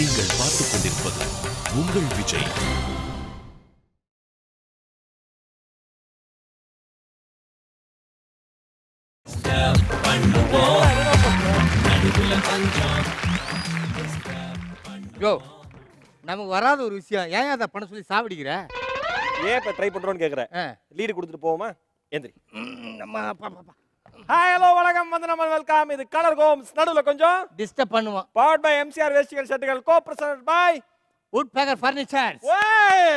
நீங்கள் பார்த்துக் கொண்டிருப்பது உங்கள் விஜய். யோ, நமக்கு வராத ஒரு விஷயம் ஏன் அதை பண்ண சொல்லி சாவடிக்கிற? ஏன் இப்ப ட்ரை பண்றோம்னு கேக்குற? லீடு கொடுத்துட்டு போவோமா? எந்திரி. ஹாய் ஹலோ வணக்கம் வந்தனம் வெல்கம். இது கலர் கோம்ஸ். நடுவுல கொஞ்சம் டிஸ்டர்ப் பண்ணுவோம். பவர்ட் பை எம்சிஆர் வேஸ்டிகல் ஷர்ட்டுகள் co present by would baker furnitures. ஓய்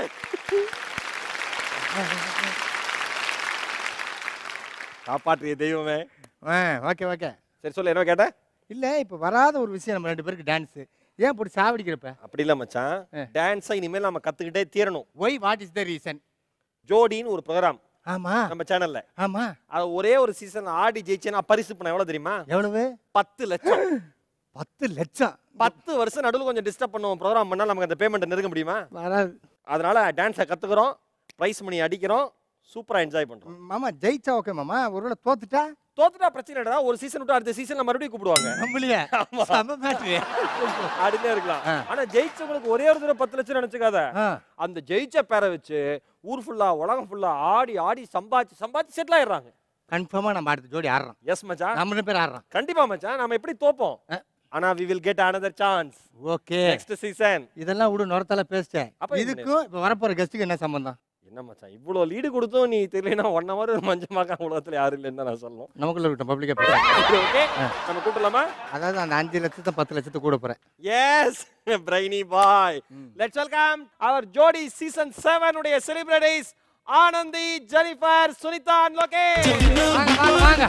காப்பாற்றிய தெய்வமே. Okay okay. சரி சொல்லு, என்ன கேட்ட? இல்ல இப்ப வராத ஒரு விஷயம் நம்ம ரெண்டு பேருக்கு டான்ஸ். ஏன் போட்டு சாவடிக்கிறப்ப? அப்படி இல்ல மச்சான், டான்ஸை இனிமேல் நம்ம கத்துக்கிட்டே தீரணும். Why what is the reason? ஜோடின்னு ஒரு ப்ரோகிராம் ஆமா நம்ம சேனல்ல. ஆமா, அது ஒரே ஒரு சீசன் ஆடி ஜெயிச்சேனா பரிசு பணம் எவ்வளவு தெரியுமா? எவ்வளவு? 10 லட்சம். 10 லட்சம். 10 வருஷம் நடுவுல கொஞ்சம் டிஸ்டர்ப் பண்ணுவோம். ப்ரோகிராம் பண்ணா நமக்கு அந்த பேமெண்ட் நெருங்க முடியுமா? வராது. அதனால டான்ஸை கத்துக்கிறோம், பிரைஸ் மணி அடிக்கிறோம், சூப்பரா என்ஜாய் பண்றோம். மாமா ஜெயிச்சா ஓகே மாமா, ஒருவேளை தோத்துட்டா? தோத்துட்டா பிரச்சனை இல்லடா, ஒரு சீசன் விட்டு அடுத்த சீசன்ல மறுபடியும் கூப்பிடுவாங்க. நம்மளையே சம மேட்ரு ஆடினே இருக்கலாம். ஆனா ஜெயிச்சவங்களுக்கு ஒரே ஒரு தடவை 10 லட்சம் நினைச்சுக்காத. அந்த ஜெயிச்ச பேரை வச்சு ஊர் ஃபுல்லா உலகம் ஃபுல்லா ஆடி ஆடி சம்பாதிச்சு செட்டில் ஆயிடுறாங்க. கன்ஃபார்மா நம்ம அடுத்த ஜோடி ஆடுறோம். எஸ் மச்சான், நம்ம ரெண்டு பேர் ஆடுறோம். கண்டிப்பா மச்சான். நாம எப்படி தோப்போம்? ஆனா we will get another chance. Okay, next season. இதெல்லாம் விடு, நொரத்தால பேசிட்டேன். இதுக்கும் இப்ப வரப்போற கெஸ்ட்டுக்கு என்ன சம்பந்தம்? என்ன மச்சான் இவ்ளோ லீடு கொடுத்தோம், நீ தெரியலனா 1 hour மஞ்சமாக்க உலகத்துல யாரும் இல்லன்னு நான் சொல்லணும். நமக்குள்ள இருக்கட்டும், பப்ளிக்கா பேசுறேன். ஓகே, நம்ம கூட்டலாமா? அதாவது அந்த 5 லட்சத்தை 10 லட்சத்தை கூட போறேன். Yes brainy boy. Let's welcome our Jodi season 7 உடைய celebrities Anandhi, Jennifer, Sunitha and Lokesh. வாங்க வாங்க வாங்க.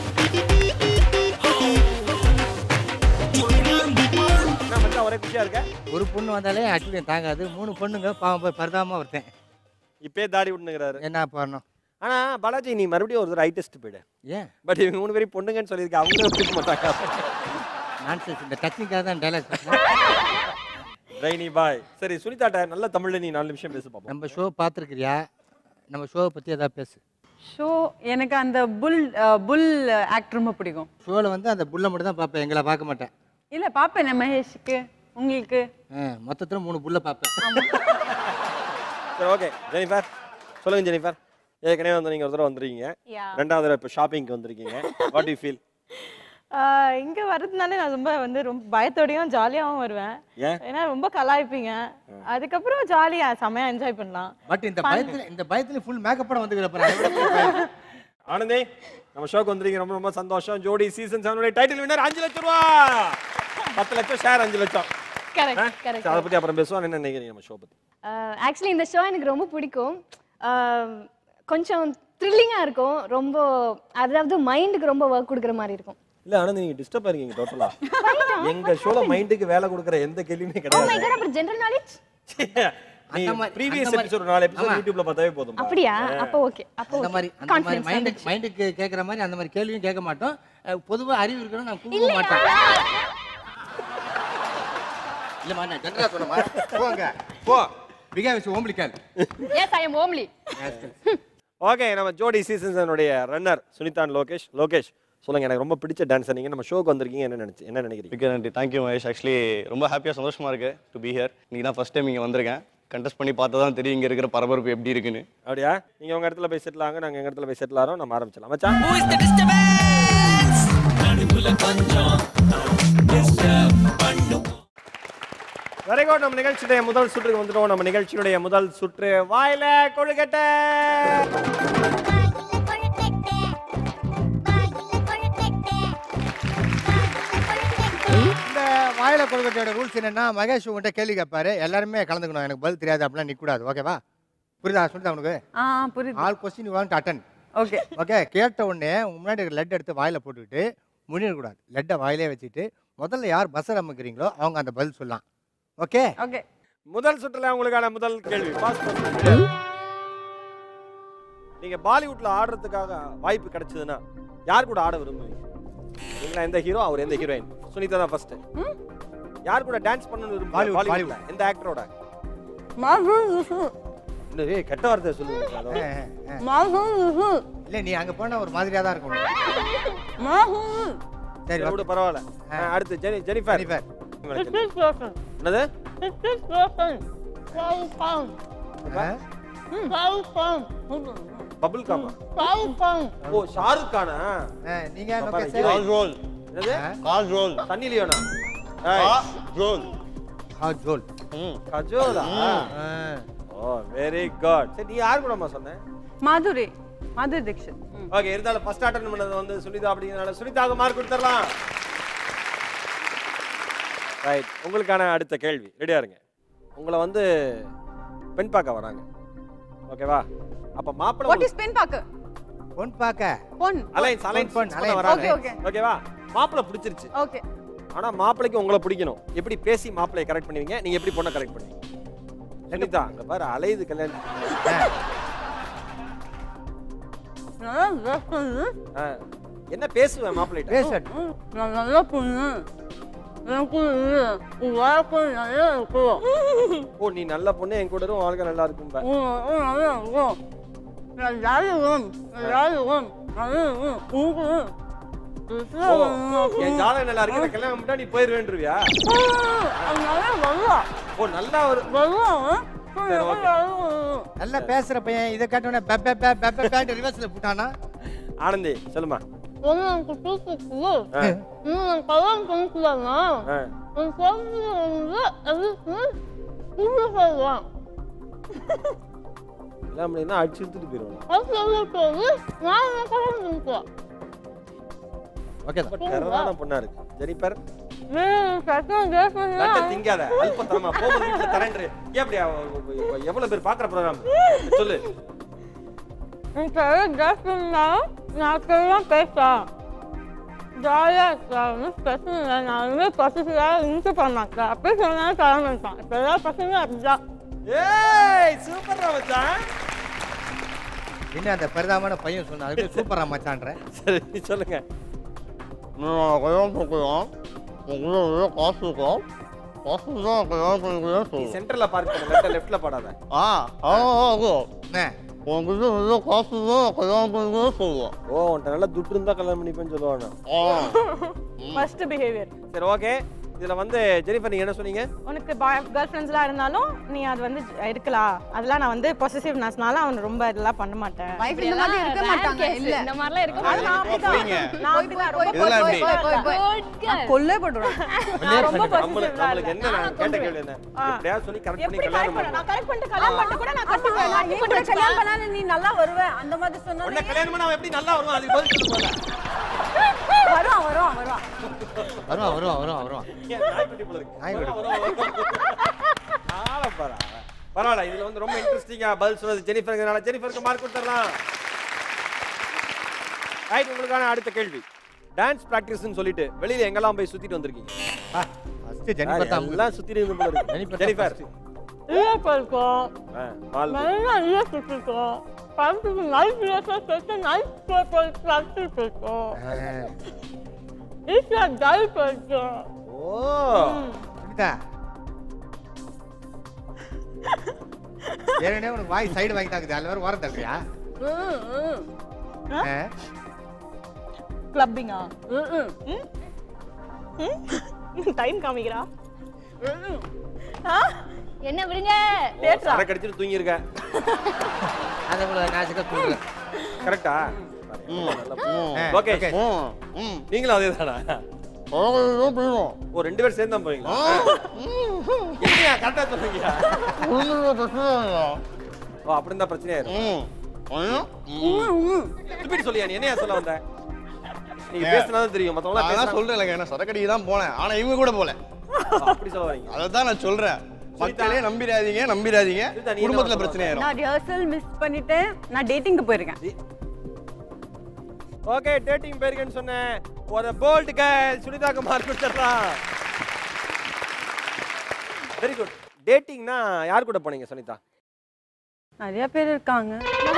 நான் மச்சான் ஒரே குஷியா இருக்க. ஒரு பொண்ணு வந்தாலே ஆக்சுவலி தாங்காது. 3 பொண்ணுங்க பாவம் போய் பரதாம வரேன். இப்பே தாடி விட்டுங்கறாரு. என்ன பண்ணனும்? ஆனா பாலாஜி நீ மறுபடியும் ஒரு ஐ டெஸ்ட் போய்டு. ஏன்? பட் இவங்க 3 பேரும் பொண்ணுங்கன்னு சொல்லிருக்க, அவங்களே ஒத்துக்க மாட்டாங்க. நான்சென்ஸ். இந்த டச்சிங்காக தான் டயலாக். பிரைனி பாய். சரி சுனிதாட்ட நல்ல தமிழ்ல நீ 4 நிமிஷம் பேசு பாப்போம். நம்ம ஷோ பாத்துக்கிறியா? நம்ம ஷோவை பத்தி ஏதாவது பேசு. ஷோ எனக்கு அந்த புல் ஆக்டர் ரொம்ப பிடிக்கும். ஷோல வந்து அந்த புல்ல மட்டும் தான் பாப்பேன், எங்களை பார்க்க மாட்டேன். இல்ல பாப்பேன், மகேஷ்க்கு உங்களுக்கு மொத்தத்துல 3 புல்ல பாப்பேன். சரி ஓகே ஜெனிஃபர் சொல்லுங்க. ஜெனிஃபர், ஏற்கனவே வந்து நீங்க ஒரு தடவை வந்திருக்கீங்க, ரெண்டாவது தடவை இப்போ ஷாப்பிங்க்கு வந்திருக்கீங்க. What do you feel? இங்க வரதுனால நான் ரொம்ப பயத்தோடையும் ஜாலியாவும் வருவேன். ஏன்னா ரொம்ப கலாய்ப்பீங்க, அதுக்கப்புறம் ஜாலியா செமையா என்ஜாய் பண்ணலாம். பட் இந்த பயத்துல ஃபுல் மேக்கப் பண்ண வந்துக்கிறப்ப. ஆனந்தி, நம்ம ஷோக்கு வந்திருக்கீங்க, ரொம்ப ரொம்ப சந்தோஷம். ஜோடி சீசன் 7 உடைய டைட்டில் வின்னர் 5 லட்சம் ரூபாய். 10 லட்சம் ஷேர் 5 லட்சம். Correct correct. அத பத்தி அப்புறம் பேசுவோம். என்ன நினைக்கிறீங்க நம்ம ஷோ பத்தி? ஆக்சுவலி இந்த ஷோ எனக்கு ரொம்ப பிடிக்கும். கொஞ்சம் த்ரில்லிங்கா இருக்கும், ரொம்ப அதாவது மைண்டுக்கு ரொம்ப வர்க் கொடுக்குற மாதிரி இருக்கும். இல்ல ஆனந்தி, நீங்க டிஸ்டர்ப் ஆறீங்க டோட்டலா. எங்க ஷோல மைண்டுக்கு வேலை கொடுக்குற எந்த கேள்வியுமே கிடையாது. ஓ மை காட், அப்ப general knowledge previous episode 4 episode யூடியூப்ல பார்த்தாவே போதும். அப்படியே? அப்ப ஓகே. அப்ப அந்த மாதிரி மைண்டுக்கு கேக்குற மாதிரி அந்த மாதிரி கேள்வியும் கேட்க மாட்டோம். பொதுவா அறிவு இருக்கணும், நான் கூப்பிட மாட்டேன். இல்ல மா, நான் ஜெனரலா சொன்னமா. போங்க போ. பிகாஸ் ஓம்லிக்கல். எஸ் ஐ அம் ஓம்லி. ஓகே, நம்ம ஜோடி சீசன் 7 உடைய ரன்னர் சுனிதா and லோகேஷ் சொல்லுங்க. எனக்கு ரொம்ப பிடிச்ச டான்ஸர் நீங்க, நம்ம ஷோக்கு வந்திருக்கீங்க, என்ன நினைக்கிறீங்க? மிக்க நன்றி. தேங்க்யூ மகேஷ். ஆக்சுவலி ரொம்ப ஹாப்பியாக சந்தோஷமாக இருக்கு டு பி ஹியர். இன்னைக்கு தான் ஃபர்ஸ்ட் டைம் இங்கே வந்திருக்கேன். கண்டெஸ்ட் பண்ணி பார்த்தா தான் தெரியும் இங்கே இருக்கிற பரபரப்பு எப்படி இருக்குன்னு. அப்படியா? நீங்கள் உங்கள் இடத்துல போய் செட்டில் ஆங்க, நாங்கள் எங்கள் இடத்துல போய் செட்டில் ஆகிறோம். நம்ம ஆரம்பிச்சலாம் மச்சான். Very good. நம்ம நிகழ்ச்சியுடைய முதல் சுற்றுக்கு வந்துட்டோம். நம்ம நிகழ்ச்சியுடைய முதல் சுற்று வாயில கொழுக்கட்டை. வாயில கொழுக்கட்டையோட ரூல்ஸ் என்னன்னா, மகேஷ் உங்கள்கிட்ட கேள்வி கேட்பாரு, எல்லாருமே கலந்துக்கணும். எனக்கு பதில் தெரியாது அப்படிலாம் நிக்க கூடாது. ஓகேவா? புரியுதா? சொல்லிட்டு அவனுக்கு புரியுது. All question you want to attend. Okay okay. கேட்ட உடனே முன்னாடி லெட் எடுத்து வாயில போட்டுக்கிட்டு முடியக்கூடாது. லெட்டை வாயிலே வச்சுட்டு முதல்ல யார் பஸ்ஸர் அமுக்குறீங்களோ அவங்க அந்த பதில் சொல்லலாம். Okay okay. முதல் சுற்றுல உங்களுக்கான முதல் கேள்வி. நீங்க பாலிவுட்ல ஆடுறதுக்காக வாய்ப்பு கிடைச்சதுன்னா யார் கூட ஆட விரும்புவீங்க? நீங்க எந்த ஹீரோ, அவர் எந்த ஹீரோயின்? சுனிதா தான் ஃபர்ஸ்ட். யார் கூட டான்ஸ் பண்ணனும் விரும்புவீங்க பாலிவுட்ல? எந்த ஆக்டரோட? ஏய் கெட்ட வார்த்தை சொல்லுங்க. இல்ல நீ அங்க போனா ஒரு மாதிரியா தான் இருக்கும். சரி விடு, பரவாயில்ல. அடுத்து ஜெனிஃபர். என்னது பபிள் காமா ஓ ஷாருக் கானா நீங்க காஜோல் என்னது காஜோல் சன்னி லியோனா காஜோல் காஜோல் கஜோலா ஓ வெரி குட் சரி நீ யார் கூடமா சொன்ன மாதுரி தீக்ஷித் ஓகே இருந்தாலும் ஃபர்ஸ்ட் அட்டெண்ட் பண்ணது வந்து சுனிதா அப்படிங்கறனால சுனிதாக்கு மார்க் கொடுத்துறலாம் ரைட் உங்களுக்கான அடுத்த கேள்வி ரெடியா இருங்க உங்களை வந்து பெண் பார்க்க வராங்க ஓகேவா அப்ப மாப்பிள்ளை வாட் இஸ் பென் பாக்க பொன் பாக்க பொன் அலைன்ஸ் பொன், வராங்க ஓகே ஓகேவா மாப்பிள்ளை பிடிச்சிருச்சு ஓகே ஆனா மாப்பிளைக்கு உங்களை பிடிக்கணும் எப்படி பேசி மாப்பிளையை கரெக்ட் பண்ணுவீங்க நீங்க எப்படி பொண்ணை கரெக்ட் பண்ணுவீங்க சுனிதா அங்க பாரு அலையுது கல்யாணம் என்ன பேசுவேன் மாப்பிள்ளைட்ட பேசட்டு நான் நல்ல பொண்ணு எனக்கு நல்லா இருக்கும் ஓ நீ நல்ல பொண்ணு என் கூட இருக்கும் வாழ்க்கை நல்லா இருக்கும் நல்லா இருக்கும் நான் ஜாலியும் என் ஜாதகம் நல்லா இருக்கு கல்யாணம் பண்ணிட்டா நீ போயிருவேன்றியா ஓ நல்லா ஒரு நல்லா பேசுற பையன் இதை கேட்டோன்னே பெப்ப ரிவர்ஸ்ல போட்டானா ஆனந்தி சொல்லுமா எல்லாம் அடிச்சு எடுத்துட்டு போயிருவோம் ஓகே கரவான பொண்ணா இருக்கு ஜெனிபர் திங்காத அல்பத்தனமா போகுது வீட்டுல தரேன் எப்படியா எவ்வளவு பேர் பாக்குற ப்ரோக்ராம் சொல்லு நான் பேசலாம் ஜாலியா இருக்கலாம் பிரச்சனை இல்லை நான் பசங்க இன்ட்டு பண்ணாங்க அப்படி சொன்னாலும் கிளம்பிட்டான் இப்போ எல்லா பசங்களும் அப்படிதான் ஏய் சூப்பர்ரா மச்சான் என்ன அந்த பரிதாபமான பையன் சொன்னா அதுக்கு சூப்பரா மச்சான்ற சரி நீ சொல்லுங்க நான் கல்யாணம் பண்ணிக்கலாம் உங்களுக்கு காசு இருக்கும் காசு தான் கல்யாணம் பண்ணிக்கலாம் நீ சொல்லுவேன் சென்டர்ல பார்க்க லெஃப்ட்ல பாடாத என்ன உங்களுக்கு நல்ல காசு தான் கல்யாணம் பண்ணிக்கலாம் சொல்லுவேன் ஓ உன்கிட்ட நல்லா துட்டு இருந்தா கல்யாணம் பண்ணிப்பேன்னு சொல்லுவானா ஃபர்ஸ்ட் பிஹேவியர் சரி ஓகே இதுல வந்து ஜெனிஃபர் நீங்க என்ன சொன்னீங்க உனக்கு கேர்ள் ஃப்ரெண்ட்ஸ்லாம் இருந்தாலும் நீ அது வந்து இருக்கலாம் அதெல்லாம் நான் வந்து பொசசிவ்னஸ்னால அவன் ரொம்ப இதெல்லாம் பண்ண மாட்டேன் வைஃப் இந்த மாதிரி இருக்க மாட்டாங்க இல்ல இந்த மாதிரிலாம் இருக்க அது நான் அப்படிதான். நான் அப்படிதான் ரொம்ப இதெல்லாம் எப்படி? மாட்டாங்க கொல்லே போட்டுருவான் நான் ரொம்ப நம்மளுக்கு என்ன நான் கேட்ட கேள்வி என்ன எப்படியா சொல்லி கரெக்ட் பண்ணி எப்படி கல்யாணம் கரெக்ட் பண்ண நான் கரெக்ட் பண்ணிட்டு கல்யாணம் பண்ணிட்டு கூட நான் கட்டுவேன் நான் நீ கூட கல்யாணம் பண்ணாத நீ நல்லா வருவ அந்த மாதிரி சொன்னா உன்னை கல்யாணம் பண்ணா அவன் எப்படி நல்லா வருவான் அதுக்கு பதில் சொல்லு போல வருவான் ஏன் நாய்க்குட்டி போல இருக்கு நாய்க்குட்டி. பரவாயில்ல இதுல வந்து ரொம்ப இன்ட்ரெஸ்டிங்கா பதில் சொன்னது ஜெனிஃபர்ங்கனால ஜெனிஃபருக்கு மார்க் கொடுத்துடலாம் ரைட் உங்களுக்கான அடுத்த கேள்வி டான்ஸ் பிராக்டிஸ்னு சொல்லிட்டு வெளியில எங்கெல்லாம் போய் சுத்திட்டு வந்திருக்கீங்க ஃபர்ஸ்ட் ஜெனிஃபர் தான் எல்லாம் சுத்திட்டு இருந்து போல இருக்கு ஜெனிஃபர் இல்ல பல்கோம் மால் நல்லா இல்ல சுத்திட்டோம் பல்கோம் நைட் ட்ரெஸ் செட் நைட் போய் பிராக்டிஸ் பண்ணோம் இட்ஸ் டை பல்கோம் ஓ சுனிதா ஏறனே உனக்கு வாய் சைடு வாங்கி தாக்குது அதுல வேற ஓரம் தள்ளுறியா கிளப்பிங்கா டைம் காமிக்கிறா என்ன விடுங்க தேட்ரா அரை கடிச்சிட்டு தூங்கி இருக்க அதை கூட நாச்சுக்க தூக்குறேன் கரெக்டா ஓகே நீங்களும் அதேதானா ஓ ரெண்டு பேரும் சேர்ந்து தான் போவீங்களா என்னையா கரெக்டா சொல்றீங்க ஓ அப்படி இருந்தா பிரச்சனையா இருக்கும் திருப்பி சொல்லியா நீ என்னையா சொல்ல வந்த நீங்க பேசினாதான் தெரியும் மத்தவங்க நான் சொல்றேன் என்ன சரக்கடிக்கு தான் போனேன் ஆனா இவங்க கூட போல அப்படி சொல்ல வரீங்க அதை தான் நான் சொல்றேன் மக்களே நம்பிராதீங்க குடும்பத்துல பிரச்சனை ஆயிரும் நான் ரிஹர்சல் மிஸ் பண்ணிட்டேன் நான் டேட்டிங்க்கு போயிருக்கேன் ஓகே டேட்டிங் பேருக்குன்னு சொன்னேன் ஒரு போல்ட் கேர்ள் சுனிதாக்கு மார்க் கொடுத்துடலாம் வெரி குட் டேட்டிங்னா யார் கூட போனீங்க சுனிதா நிறைய பேர் இருக்காங்க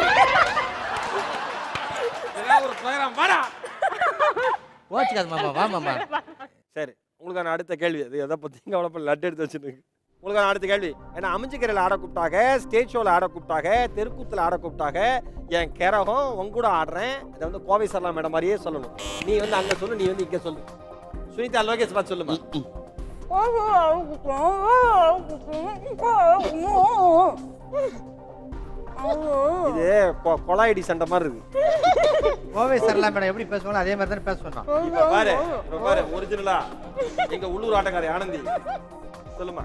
ஒரு ப்ரோகிராம் வாடா ஓச்சுக்காது மாமா வா மாமா சரி உங்களுக்கான அடுத்த கேள்வி அது எதை பத்தி கவலைப்பட லட்டு எடுத்து வச்சுருக்கு உங்களுக்கான அடுத்த கேள்வி ஏன்னா அமைஞ்சிக்கரையில் ஆட கூப்பிட்டாங்க ஸ்டேஜ் ஷோவில் ஆட கூப்பிட்டாங்க தெருக்கூத்தில் ஆட கூப்பிட்டாங்க என் கேரகம் உங்க கூட ஆடுறேன் இதை வந்து கோவை சரலா மேடம் மாதிரியே சொல்லணும் நீ வந்து அங்கே சொல்லு நீ வந்து இங்கே சொல்லு சுனிதா லோகேஷ் பார்த்து சொல்லுமா இது கொலாயடி சண்டை மாதிரி இருக்கு. கோவை சரளா மேடம் எப்படி பேசுவாங்களோ அதே மாதிரி தானே பேச சொன்னோம். இப்ப பாரு ஒரிஜினலா எங்க உள்ளூர் ஆட்டக்காரி ஆனந்தி சொல்லுமா.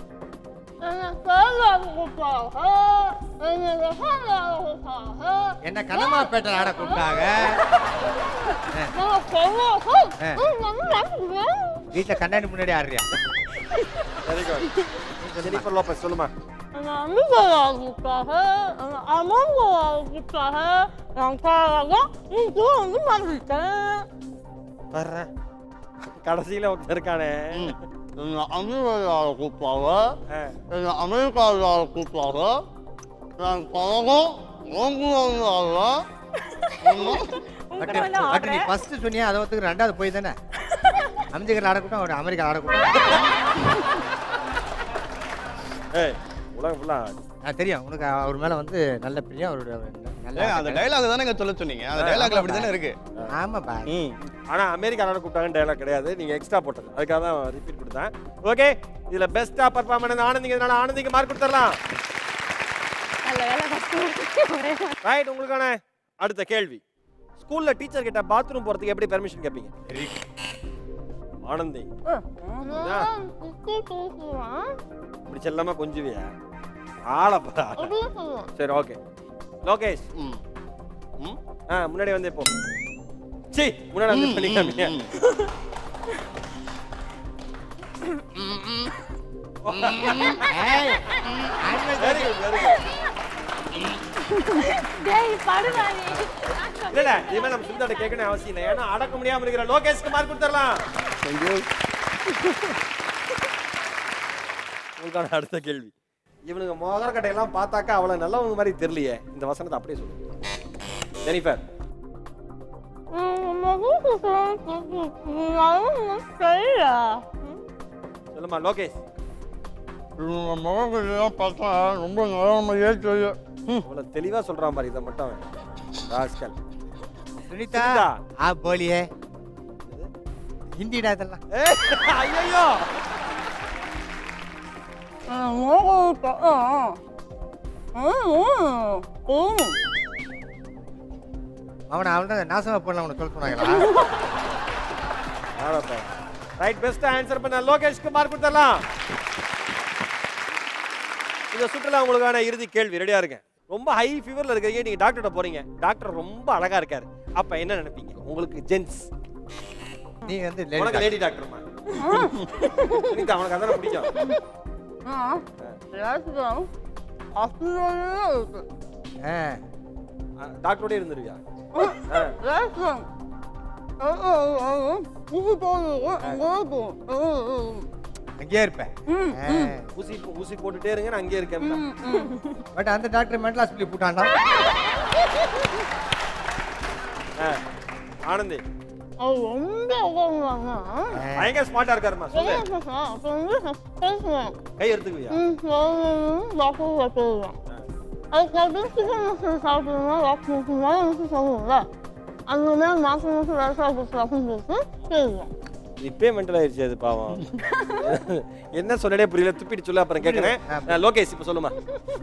என்ன கனமாப்பேட்டை ஆட கூப்பிட்டாங்க. வீட்டுல கண்ணாடி முன்னாடி ஆடுறியா? Very good. ஜெனிஃபர் லோபஸ் சொல்லுமா. கடைசியில ஒருத்தர் இருக்கானே அமெரிக்காவில் கூப்பிட்டாங்க, அமெரிக்காவில் கூப்பிட்டாங்க, நான் பழகம் பட் நீ ஃபர்ஸ்ட் சொன்னியா அதை ஒத்துக்கு ரெண்டாவது போய் தானே அமெரிக்காவில் ஆடக்கூட்டோம் ஒரு அமெரிக்கா ஆடக்கூட்டோம். உலகம் ஃபுல்லா தெரியும் உனக்கு அவர் மேல வந்து நல்ல பிரியம் அவருடைய நல்ல அந்த டைலாக் தானே சொல்ல சொன்னீங்க. அந்த டைலாக்ல அப்படி தானே இருக்கு. ஆமா பா. ஆனா அமெரிக்கா ஆட கூப்பிட்டாங்கன்னு டைலாக் கிடையாது, நீங்க எக்ஸ்ட்ரா போட்டது, அதுக்காக தான் ரிப்பீட் கொடுத்தேன். ஓகே, இதுல பெஸ்டா பெர்ஃபார்ம் பண்ணது ஆனந்திங்கிறதுனால ஆனந்திக்கு மார்க் கொடுத்துடலாம். ரைட், உங்களுக்கான அடுத்த கேள்வி. ஸ்கூல்ல டீச்சர் கிட்ட பாத்ரூம் போறதுக்கு எப்படி பெர்மிஷன் கேட்பீங்க? ஆனந்தி இப்படி செல்லாம கொஞ்சுவியா ஆளப்பா? சரி ஓகே. லோகேஷ் முன்னாடி வந்து போ. சி முன்னாடி வந்து பண்ணிக்காமீங்க. Very good very good. டேய் படுடா நீ. இல்ல இனிமே நம்ம சுந்தாட்ட கேட்கணும் அவசியம் இல்லை, ஏன்னா அடக்க முடியாம இருக்கிற லோகேஷ்க்கு மார்க் கொடுத்துடலாம். உங்களுக்கான அடுத்த கேள்வி. இவனுங்க மோகரக்கட்டையெல்லாம் பார்த்தாக்கா அவ்வளவு நல்லவங்க மாதிரி தெரியலையே, இந்த வசனத்தை அப்படியே சொல்லுங்க. ஜெனிஃபர் சொல்லுமா. லோகேஷ் முகங்கள்லாம் பார்த்தா ரொம்ப நல்ல தெரியும். இவ்வளவு தெளிவா சொல்றான் பாரு, இதை மட்டும் ராஸ்கல். சுனிதா ஆ போலியே ஹிந்திடா இதெல்லாம். ஐயோ அவனை நாசமா பண்ண அவனை சொல்ல சொன்னாங்களா? ரைட், பெஸ்ட் ஆன்சர் பண்ண லோகேஷ்க்கு மார்க் கொடுத்துடலாம். இந்த சுற்றுலா உங்களுக்கான இறுதி கேள்வி, ரெடியா இருங்க. ரொம்ப ஹை ஃபீவர்ல இருக்கீங்க, நீங்க டாக்டர்கிட்ட போறீங்க, டாக்டர் ரொம்ப அழகா இருக்காரு, அப்ப என்ன நினைப்பீங்க? உங்களுக்கு ஜென்ஸ், நீ வந்து லேடி டாக்டர்மா. நீங்க அவனுக்கு அதான பிடிக்கும். டாக்டரோட இருந்துருவியா? அங்கேயே இருப்பேன். ஊசி போட்டுட்டே இருங்க, நான் அங்கேயே இருக்கேன். பட் அந்த டாக்டர் மென்டல் ஹாஸ்பிட்டல் போட்டான்டா. ஆனந்தி பயங்கர ஸ்மார்ட்டா இருக்காருமா, சொல்லு. கை எடுத்துக்குவியா? இப்பே மென்டல் ஆயிடுச்சு அது பாவம். என்ன சொல்லனே புரியல, துப்பிட்டு சொல்ல, அப்புறம் கேட்கறேன். லோகேஷ் இப்ப சொல்லுமா.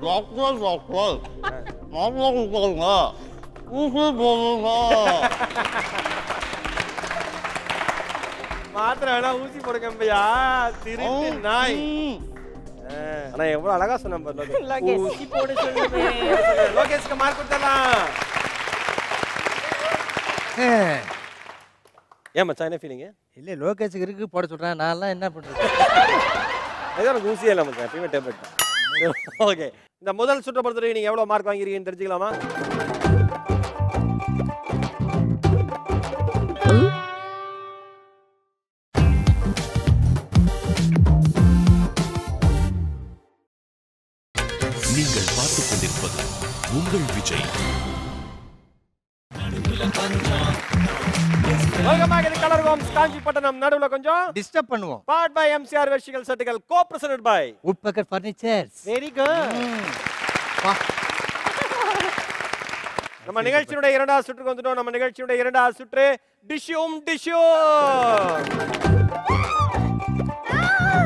மாத்திரம் வேணா ஊசி போடுங்கம்பையா, திருட்டு நாய். ஆனா எவ்வளவு அழகா சொன்ன பாரு. ஊசி போடு சொல்லுமே. லோகேஷ்க்கு மார்க் கொடுத்தலாம். ஏன் மச்சான் என்ன ஃபீலிங்? இல்ல லோகேஷுக்கு இருக்கு போட சொல்றேன், நான் எல்லாம் என்ன பண்றது? ஏதோ எனக்கு ஊசியே இல்லை மச்சான், எப்பயுமே டேப்லெட் தான். ஓகே, இந்த முதல் சுற்றை பொறுத்தவரைக்கும் நீங்க எவ்வளவு மார்க் வாங்கிருக்கீங்கன்னு தெரிஞ்சுக்கலாமா? நீங்கள் பார்த்துக் கொண்டிருப்பது உங்கள் விஜய். Welcome back. இது கலர் ஹோம்ஸ் காஞ்சிபட்டணம். நடுவுல கொஞ்சம் டிஸ்டர்ப் பண்ணுவோம். பார்ட் பை எம்சிஆர் வெர்டிகல் சர்டிகல், co presented by wood baker furnitures. Very good. நம்ம நிகழ்ச்சியுடைய இரண்டாவது சுற்றுக்கு வந்துட்டோம். நம்ம நிகழ்ச்சியுடைய இரண்டாவது சுற்று டிஷ்யூம் டிஷ்யூம்.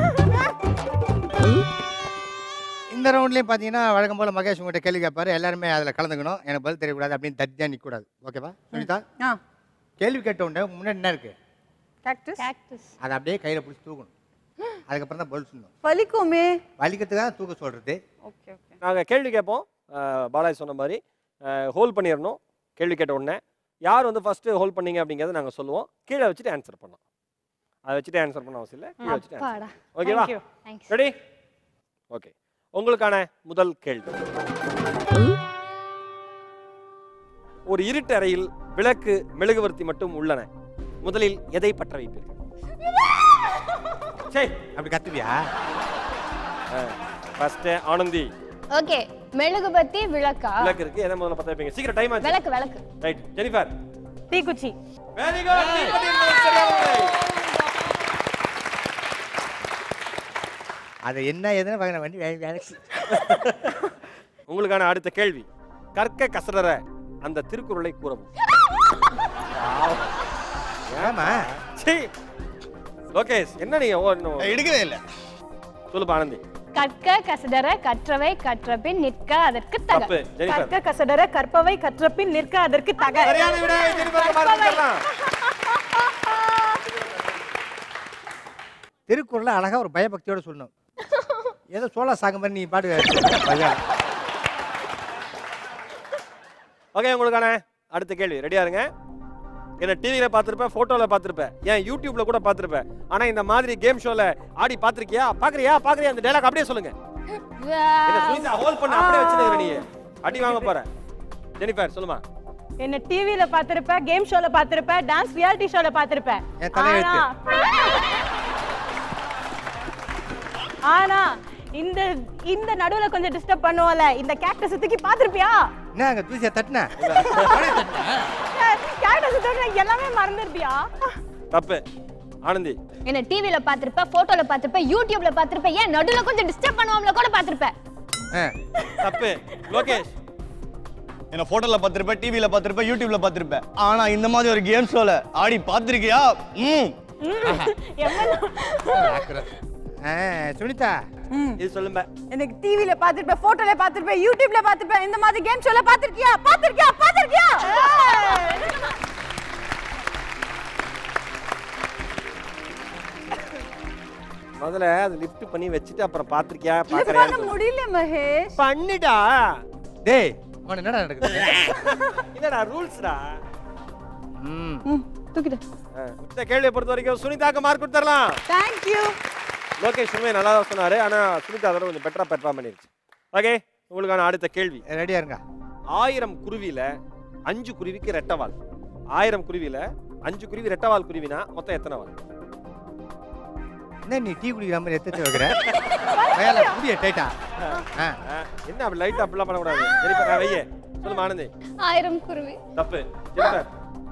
இந்த ரவுண்ட்லேயும் பார்த்தீங்கன்னா வழக்கம் போல் மகேஷ் உங்கள்கிட்ட கேள்வி கேட்பாரு. எல்லாருமே அதில் கலந்துக்கணும். எனக்கு பதில் தெரியக்கூடாது அப்படின்னு தட்டியாக நிற்கக்கூடாது. ஓகேவா சுனிதா? கேள்வி கேட்ட உடனே முன்னாடி என்ன இருக்கு? கேக்டஸ். அதை அப்படியே கையில் பிடிச்சி தூக்கணும். அதுக்கப்புறம் தான் பதில் சொல்லணும். வலிக்குமே. வலிக்கிறதுக்காக தூக்க சொல்கிறது. Okay okay. நாங்கள் கேள்வி கேட்போம். பாலாஜி சொன்ன மாதிரி ஹோல்ட் பண்ணிடணும். கேள்வி கேட்ட உடனே யார் வந்து ஃபஸ்ட்டு ஹோல்ட் பண்ணீங்க அப்படிங்கிறத நாங்கள் சொல்லுவோம். கீழே வச்சுட்டு ஆன்சர் பண்ணோம். அதை வச்சுட்டு ஆன்சர் பண்ண அவசியம் இல்லை. கீழே வச்சுட்டு ஓகேவா? ரெடி? ஓகே. உங்களுக்கான முதல் கேள்வி. ஒரு இருட்டு அறையில் விளக்கு மெழுகுவர்த்தி மட்டும் உள்ளன. முதலில் எதை பற்ற வைப்பீர்கள்? சரி, அப்படி கத்துவியா? ஃபர்ஸ்ட் ஆனந்தி. ஓகே, மெழுகுபத்தி விளக்கா? விளக்கு இருக்கு. எதை முதல்ல பத்த வைப்பீங்க? சீக்கிரம் டைம் ஆச்சு. விளக்கு. ரைட். ஜெனிஃபர். தீக்குச்சி. Very good. தீக்குச்சி என்பது சரியான விடை. அது என்ன எதுன்னு வாங்கின வண்டி வேலைக்கு. உங்களுக்கான அடுத்த கேள்வி. கற்க கசடற அந்த திருக்குறளை கூறவும். ஆமா. சீ. லோகேஷ் என்ன நீங்க எடுக்கவே இல்ல. சொல்லுப்பா ஆனந்தி. கற்க கசடற கற்றவை கற்றபின் நிற்க அதற்கு தக. தப்பு. ஜெனிஃபர். கற்க கசடற கற்பவை கற்றபின் நிற்க அதற்கு தக. சரியான விடை. ஜெனிஃபர் மார்க் தரலாம். திருக்குறளை அழகா ஒரு பயபக்தியோட சொல்லணும். ஏதோ சோழ சாகம் மாதிரி நீ பாடு. ஓகே, உங்களுக்கான அடுத்த கேள்வி. ரெடியா இருங்க. என்ன டிவியில பார்த்திருப்ப, போட்டோல பார்த்திருப்ப, ஏன் யூடியூப்ல கூட பார்த்திருப்ப. ஆனா இந்த மாதிரி கேம் ஷோல ஆடி பார்த்திருக்கியா? பாக்குறியா? அந்த டயலாக் அப்படியே சொல்லுங்க. என்ன சுனிதா ஹோல்ட் பண்ண அப்படியே வச்சிருக்க நீ. அடி வாங்க போற. ஜெனிஃபர் சொல்லுமா. என்ன டிவில பார்த்திருப்ப, கேம் ஷோல பார்த்திருப்ப, டான்ஸ் ரியாலிட்டி ஷோல பார்த்திருப்ப. ஆனா இந்த இந்த நடுவுல கொஞ்சம் டிஸ்டர்ப் பண்ணுவல. இந்த கேக்டஸ் தூக்கி பார்த்திருப்பியா? என்ன அங்க தூசியா தட்டனா? கேக்டஸ் தூக்கி எல்லாமே மறந்துருப்பியா? தப்பு. ஆனந்தி. என்ன டிவில பார்த்திருப்ப, போட்டோல பார்த்திருப்ப, யூடியூப்ல பார்த்திருப்ப, ஏன் நடுவுல கொஞ்சம் டிஸ்டர்ப் பண்ணுவாங்கள கூட பார்த்திருப்ப. தப்பு. லோகேஷ். என்ன போட்டோல பார்த்திருப்ப, டிவில பார்த்திருப்ப, யூடியூப்ல பார்த்திருப்ப. ஆனா இந்த மாதிரி ஒரு கேம் ஷோல ஆடி பார்த்திருக்கியா? சுனிதா இது சொல்லுங்க. எனக்கு டிவில பார்த்திருப்ப, போட்டோல பார்த்திருப்ப, யூடியூப்ல பார்த்திருப்ப, இந்த மாதிரி கேம் ஷோல பார்த்திருக்கியா? முதல்ல அது லிஃப்ட் பண்ணி வச்சிட்டு அப்புறம் பாத்திருக்கியா பாக்கறியா? முடியல மகேஷ். பண்ணிடா. டேய் உனக்கு என்னடா நடக்குது? இல்லடா ரூல்ஸ்டா. தூக்கிடு. இந்த கேள்வியை பொறுத்த வரைக்கும் சுனிதாக்கு மார்க் கொடுத்துறலாம். Thank you. லோகேஷ் உண்மையை நல்லா தான் சொன்னாரு. ஆனா சுனிதா அதோட கொஞ்சம் பெட்டரா பெர்ஃபார்ம் பண்ணிருச்சு. ஓகே, உங்களுக்கான அடுத்த கேள்வி. ரெடியா இருங்க. 1000 குருவியில 5 குருவிக்கு ரெட்டவால். 1000 குருவியில 5 குருவி ரெட்டவால் குருவினா மொத்தம் எத்தனை வால்? என்ன நீ டீ குடிக்கிற மாதிரி எத்தனை வைக்கிற? மேல குடிய டைட்டா. என்ன அப்படி லைட்டா அப்படி பண்ண கூடாது. சரி பா வையே. சொல்லு ஆனந்தி. 1000 குருவி. தப்பு. ஜெனிஃபர்.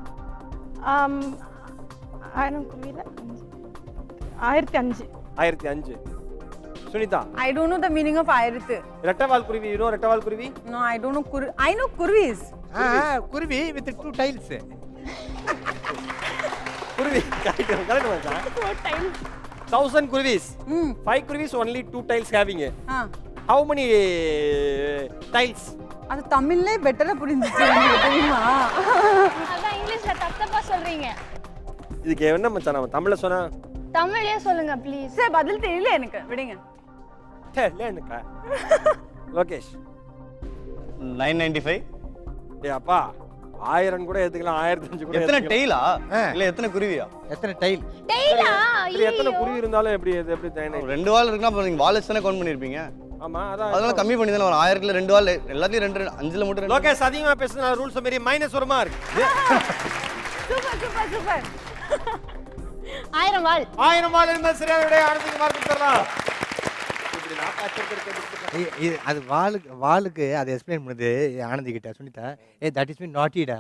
1000 குருவில 1005. 1005. Sunitha. I don't know the meaning of ஆயிரத்து. ரெட்டவால் குருவி. you know ரெட்டவால் குருவி? No, I don't know I know kurvis. குருவி with 2 tails. குருவி கரெக்ட் மச்சான். 2 tails. 1000 kurvis. 5 kurvis only 2 tails having. How many tails? அது தமிழ்லே பெட்டரா புரிஞ்சிச்சு உங்களுக்கு தெரியுமா? அதான் இங்கிலீஷ்ல தப்பா சொல்றீங்க. இதுக்கு என்ன மச்சான் நாம தமிழ்ல சொன்னா? தமிழ்லயே சொல்லுங்க ப்ளீஸ். சே பதில் தெரியல எனக்கு. விடுங்க. தெரியல எனக்கு. லோகேஷ். 995. டேய் அப்பா 1000 கூட ஏத்துக்கலாம் 1005 கூட. எத்தனை டெய்லா? இல்ல எத்தனை குருவியா? எத்தனை டெயில்? டெய்லா? எத்தனை குருவி இருந்தாலும் எப்படி தேனை? 2 வால் இருக்குனா அப்ப நீங்க வால் எத்தனை கவுண்ட் பண்ணிருப்பீங்க? ஆமா அதான். அதனால கம்மி பண்ணி தான வரும். 1000ல 2 வால் எல்லாத்தையும் 2 5ல மட்டும் 2. லோகேஷ் அதிகமா பேசுனா ரூல்ஸ் மீறி -1 மார்க். சூப்பர். 1000 வால். 1000 வால் இருந்தா சரியான விடை. ஆனந்திக்கு மார்க் கொடுத்துறலாம். அது வாளுக்கு அது எக்ஸ்பிளைன் பண்ணுது ஆனந்தி கிட்ட. சுனிதா தட் இஸ் மீன் நாட்டிடா.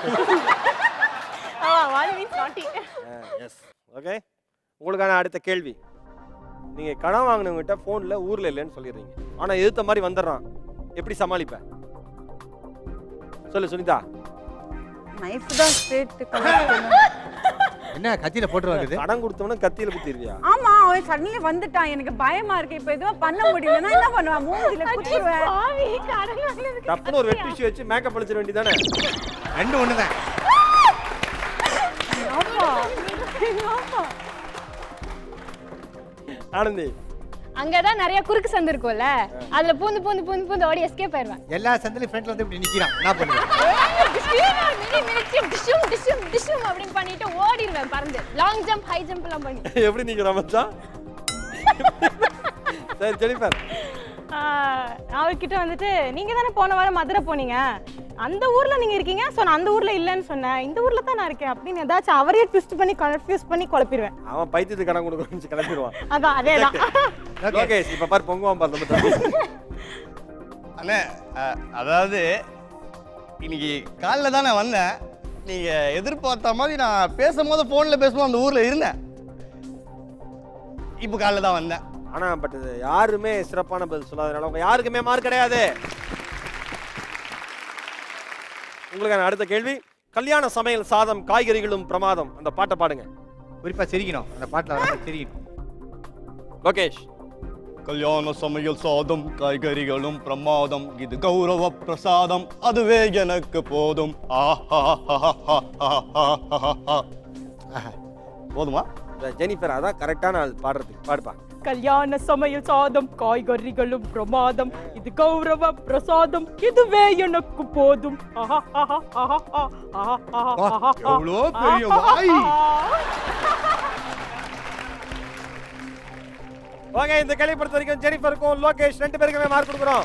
வால் மீன்ஸ் நாட்டி. எஸ். ஓகே, உங்களுக்கான அடுத்த கேள்வி. நீங்க கடன் வாங்குனவங்க கிட்ட போன்ல ஊர்ல இல்லன்னு சொல்லிடுறீங்க. ஆனா எதுத்த மாதிரி வந்துடுறான். எப்படி சமாளிப்ப? சொல்லு சுனிதா. நைஃப் தான் ஸ்ட்ரெயிட் கட். என்ன கத்தியில போட்டு வாங்குது? கடன் கொடுத்தவன கத்தியில குத்திடுவியா? ஆமா அவன் சடன்லி வந்துட்டான், எனக்கு பயமா இருக்கு, இப்ப எதுவும் பண்ண முடியல, நான் என்ன பண்ணுவேன்? மூஞ்சில குத்துவேன். டப்புன்னு ஒரு வெட் டிஷ்யூ வச்சு மேக்கப் அடிச்சிட வேண்டியதானே? ரெண்டு ஒண்ணுதான். ஆனந்தி அங்கதான் நிறைய குறுக்கு சந்து இருக்கும்ல, அதுல பூந்து பூந்து பூந்து பூந்து ஓடி எஸ்கேப் ஆயிடுவேன். எல்லா சந்திலும் ஃப்ரண்ட்ல வந்து இப்படி நிக்கிறான், என்ன பண்ணுவேன்? அப்படின்னு பண்ணிட்டு ஓடிடுவேன் பறந்து. லாங் ஜம்ப், ஹை ஜம்ப் எல்லாம் பண்ணி. எப்படி நீங்க மச்சான்? சரி ஜெனிஃபர், அவர்கிட்ட வந்துட்டு நீங்க தானே போன வாரம் மதுரை போனீங்க, அந்த ஊர்ல நீங்க இருக்கீங்க, ஸோ நான் அந்த ஊர்ல இல்லைன்னு சொன்னேன், இந்த ஊர்ல தான் நான் இருக்கேன் அப்படின்னு ஏதாச்சும் அவரையே ட்விஸ்ட் பண்ணி கன்ஃபியூஸ் பண்ணி குழப்பிடுவேன். அவன் பைத்தியத்துக்கு கடன் கொடுக்க கிளம்பிடுவான். அதான் அதேதான். லோகேஷ் இப்ப பாரு பொங்குவான் பாரு நம்ம தம்பி. அண்ணே அதாவது இன்னைக்கு காலைல தான் நான் வந்தேன். நீங்க எதிர்பார்த்த மாதிரி நான் பேசும்போது ஃபோனில் பேசும்போது அந்த ஊரில் இருந்தேன். இப்போ காலைல தான் வந்தேன். ஆனா பட் யாருமே சிறப்பான பதில் சொல்லாதனால உங்க யாருக்குமே மார்க் கிடையாது. உங்களுக்கான அடுத்த கேள்வி, கல்யாண சமையல் சாதம் காய்கறிகளும் பிரமாதம், அந்த பாட்டை பாடுங்க. குறிப்பா சிரிக்கணும், அந்த பாட்டுல வர சிரிக்கணும். லோகேஷ். கல்யாண சமையல் சாதம் காய்கறிகளும் பிரமாதம், இது கௌரவ பிரசாதம், அதுவே எனக்கு போதும். போதுமா? ஜெனிஃபர் அதான் கரெக்டான ஆள் பாடுறதுக்கு, பாடுப்பா. கல்யாண சமையல் சாதம் காய்கறிகளும் பிரமாதம், இது கௌரவ பிரசாதம், இதுவே எனக்கு போதும். எவ்வளோ பெரிய வாய். ஓகே, இந்த கேள்வி பொறுத்த வரைக்கும் ஜெனிஃபருக்கும் லோகேஷ் ரெண்டு பேருக்குமே மார்க் கொடுக்குறோம்.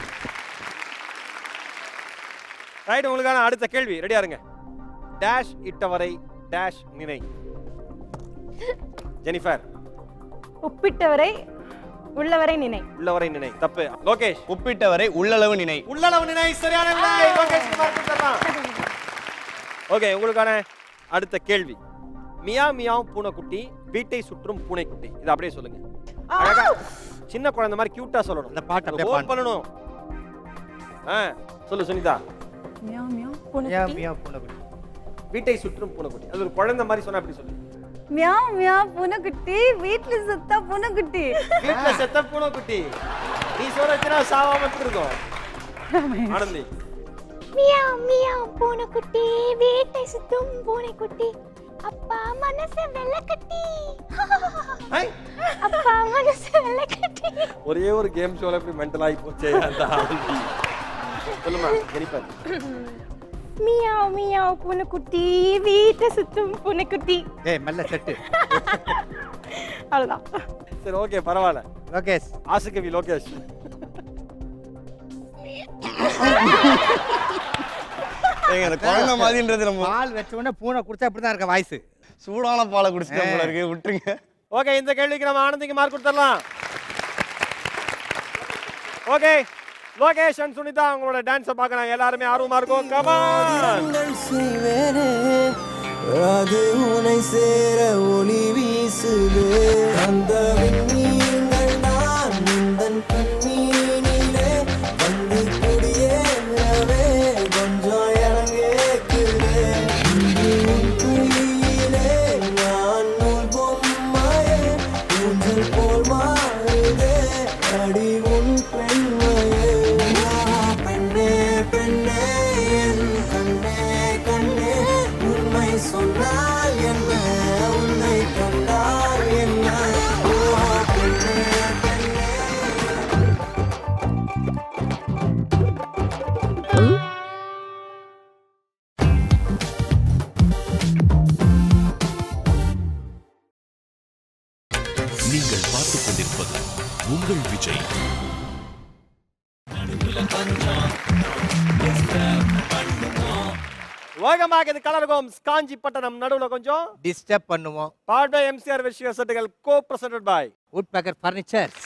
ரைட், உங்களுக்கான அடுத்த கேள்வி ரெடியா இருங்க. டேஷ் இட்டவரை டேஷ் நினை. ஜெனிஃபர். உப்பிட்டவரை உள்ளவரை நினை. உள்ளவரை நினை தப்பு. லோகேஷ். உப்பிட்டவரை உள்ளளவு நினை. உள்ளளவு நினை சரியான விடை. லோகேஷ் மார்க் கொடுக்கலாம். ஓகே, உங்களுக்கான அடுத்த கேள்வி, மியா மியாவ் பூனைக்குட்டி வீட்டை சுற்றும் பூனைக்குட்டி, இது அப்படியே சொல்லுங்க. அழகா சின்ன குழந்தை மாதிரி கியூட்டா சொல்லணும். அந்த பாட்டு அப்படியே ஹோல்ட் பண்ணணும். சொல்லு சுனிதா. மியாவ் மியாவ் மியாவ் மியாவ் பூனைக்குட்டி. வீட்டை சுற்றும் பூனைக்குட்டி, அது ஒரு குழந்தை மாதிரி சொன்னா அப்படி சொல்லு. மியாவ் மியாவ் பூனைக்குட்டி வீட்ல சுத்த பூனைக்குட்டி. வீட்ல செத்த பூனைக்குட்டி, நீ சொல்றதுனா சாவாம இருக்கும். ஆனந்தி. மியாவ் மியாவ் பூனைக்குட்டி வீட்டை சுத்தும் பூனைக்குட்டி, அப்பா மனசு வெள்ளக்கட்டி. அப்பா மனசு வெள்ளக்கட்டி. ஒரே ஒரு கேம் ஷோல இப்படி மென்டல் ஆகி போச்சே அந்த ஆனந்தி. சொல்லுமா ஜெனிஃபர். மியாவ் மியாவ் பூனைக்குட்டி வீட்டை சுத்தும் பூனைக்குட்டி. ஏய் மெல்ல செட்டு. அவ்வளவுதான். சரி ஓகே பரவாயில்ல. லோகேஷ். ஆசுகவி லோகேஷ். ஏங்க அந்த குழந்தை மாதிரின்றது நம்ம பால் வச்ச உடனே பூனை குடிச்சா இப்படி தான் இருக்க வாய்ஸ். சூடான பாலை குடிச்சிட்டோம் போல இருக்கு, விட்டுருங்க. ஓகே, இந்த கேள்விக்கு நம்ம ஆனந்திக்கு மார்க் கொடுத்துடலாம். ஓகே, லோகேஷ் அண்ட் சுனிதா உங்களோட டான்ஸை பார்க்கறாங்க, எல்லாருமே ஆர்வமா இருக்கும். Come on. அது உனை சேர ஒளி வீசுது, அந்த விண்மீன்கள் நான் உந்தன் கண்ணீரிலே வந்து குடியேறவே கொஞ்சம் இறங்கேக்குது. உன் கையிலே நான் நூல் பொம்மையே ஊஞ்சல் போல் மாறுதே அடி உன் பெண்மையே. பெண்ணே பெண்ணே என் கண்ணே கண்ணே, உண்மை சொன்னால் என்ன உன்னை கண்டால் என்ன. பெண்ணே பெண்ணே. நீங்கள் பார்த்துக் கொண்டிருப்பது உங்கள் விஜய். வேகமாக இது கலர்கோம் காஞ்சிப்பட்டணம் நடுவுல கொஞ்சம் டிஸ்டர்ப் பண்ணுவோம். பார்ட் பை எம்சிஆர் விஷய செட்டுகள் co presented by would Baker furniture.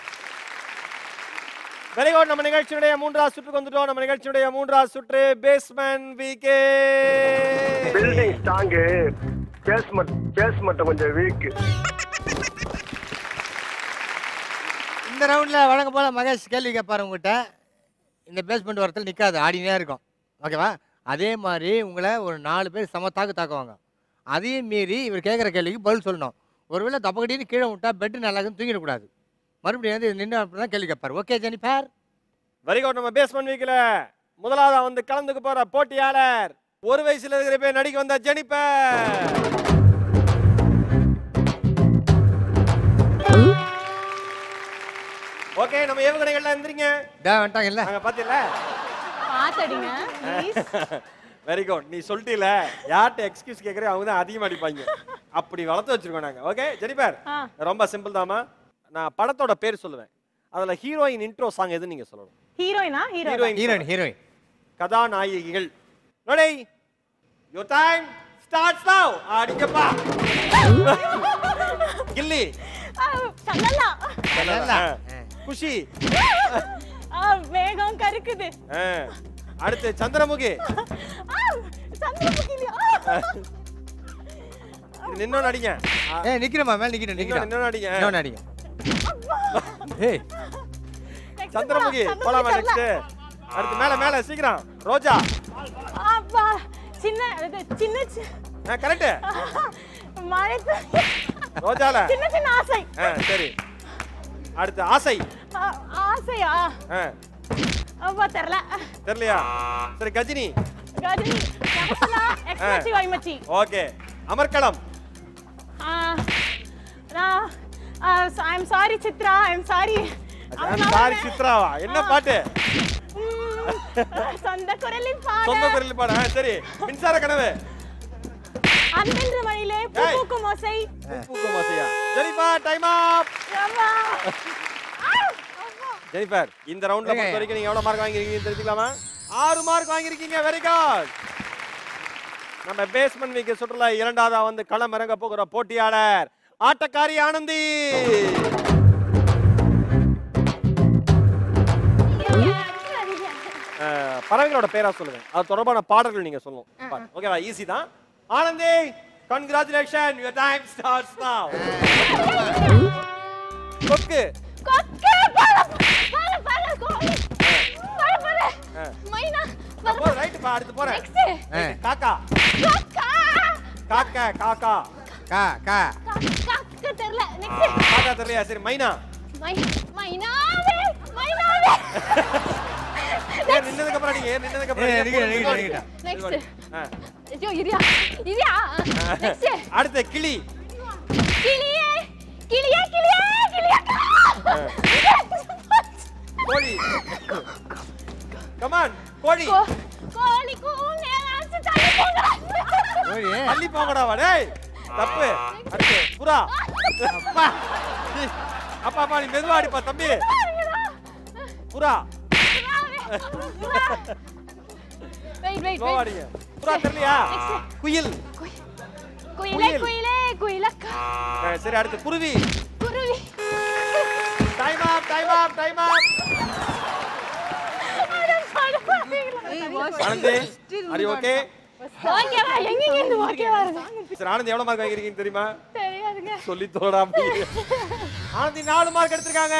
Very good. நம்ம நிகழ்ச்சியுடைய மூன்றாவது சுற்றுக்கு வந்துட்டோம். நம்ம நிகழ்ச்சியுடைய மூன்றாவது சுற்று basement week. Building strong, basement கொஞ்சம் வீக். இந்த ரவுண்ட்ல வழங்க போல மகேஷ் கேள்வி கேட்பாரு உங்ககிட்ட. இந்த பேஸ்மெண்ட் வரத்தில் நிற்காது, ஆடினே இருக்கும். ஓகேவா? அதே மாதிரி உங்களை ஒரு 4 பேர் தாக்குவாங்க. அதையும் மீறி இவர் கேட்குற கேள்விக்கு பதில் சொல்லணும். ஒருவேளை தப்பகடின்னு கீழே விட்டா பெட் நல்லா இருக்குன்னு தூங்கிடக்கூடாது. மறுபடியும் வந்து நின்று அப்படிதான் கேள்வி கேட்பார். Okay Jennifer? Very good. நம்ம பேஸ்மெண்ட் வீக்கில் முதலாவதா வந்து கலந்துக்க போற போட்டியாளர் 1 வயசுல இருக்கிற பேர் நடிக்க வந்த ஜெனிஃபர். ஓகே, நம்ம ஏவுகணைகள்லாம் எந்திரிங்க. வந்துட்டாங்க இல்ல? அங்க பாத்தீங்களா? பாத்தடிங்க ப்ளீஸ். Very good. நீ சொல்லிட்டீல, யார்கிட்ட எக்ஸ்கியூஸ் கேட்கறே அவங்க தான் அதிகமாக அடிப்பாங்க. அப்படி வளர்த்து வச்சிருக்கோம் நாங்க. ஓகே ஜெனிஃபர், ரொம்ப சிம்பிள் தாமா. நான் படத்தோட பேர் சொல்லுவேன், அதுல ஹீரோயின் இன்ட்ரோ சாங் எது நீங்க சொல்லணும். ஹீரோயினா? ஹீரோயின் கதாநாயகிகள். Ready? Your time starts now. அடிங்கப்பா. கில்லி. சல்லல்லா. சல்லல்லா. குஷி. வேகம் கருக்குது. அடுத்து சந்திரமுகி. சந்திரமுகி. நின்னோ நடிங்க. நிக்கிறமா மேல நிக்கிறேன். நின்னோ நடிங்க. நின்னோ நடிங்க. ஏய் சந்திரமுகி போலாமா? நெக்ஸ்ட். அடுத்து மேல மேல சீக்கிரம். ரோஜா. அப்பா சின்ன கரெக்ட். மழை ரோஜால சின்ன சின்ன ஆசை. சரி. அடுத்து ஆசை. ஆசையா? அப்பா தெரியலையா? சரி. கஜினி. எக்ஸ்மச்சி வைமச்சி. Okay. Amarkalam. I am sorry Chithra. I am sorry. Sorry சித்ராவா? என்ன பாட்டு? சொந்த குரலில் பாட. சரி. மின்சார கனவு. அன்பென்ற மணிலே பூக்கும் ஓசை. பூக்கும் ஓசையா? Jennifer time up. ஜெனிஃபர், இந்த ரவுண்ட்ல பொறுத்த வரைக்கும் நீங்க எவ்வளவு மார்க் வாங்கிருக்கீங்க தெரிஞ்சுக்கலாமா? 6 மார்க் வாங்கிருக்கீங்க. Very good. நம்ம பேஸ்மெண்ட் வீக் சுற்றுலா இரண்டாவதா வந்து களம் இறங்க போகிற போட்டியாளர் ஆட்டக்காரி ஆனந்தி. பறவைகளோட பேரா சொல்லுங்க, அது தொடர்பான பாடல்கள் நீங்க சொல்லணும். ஓகேவா? ஈஸி தான். Anandhi, congratulations, your time starts now. கொக்கு. மைனா. ரைட் பா. அடுத்து போறேன். காக்கா. காக்கா. காக்கா. காக்கா தெரியல. நெக்ஸ்ட். காக்கா தெரியலையா? சரி. மைனா. மைனாவே. நின்னதுக்கு அப்புறம் நெக்ஸ்ட். ஐயோ இரியா. நெக்ஸ்ட். அடுத்து கிளி. கிளியா. கோழி. Come on. கோழி. கோழி கூனேச்சு தள்ளி போங்கடா டேய். தப்பு. அடுத்து புறா. அப்பா நீ மெதுவா அடிப்பா தம்பி. புறா. வெயிட். புறா தெரியலையா? குயில். குயிலக்கா. சரி. அடுத்து குருவி. Time up. Anandhi, are you okay? ஓகேவா? எங்க இருந்து ஓகேவா இருக்கு? சரி. ஆனந்தி எவ்வளவு மார்க் வாங்கிருக்கீங்க தெரியுமா? தெரியாதுங்க. சொல்லி தோடா. ஆனந்தி 4 மார்க் எடுத்திருக்காங்க.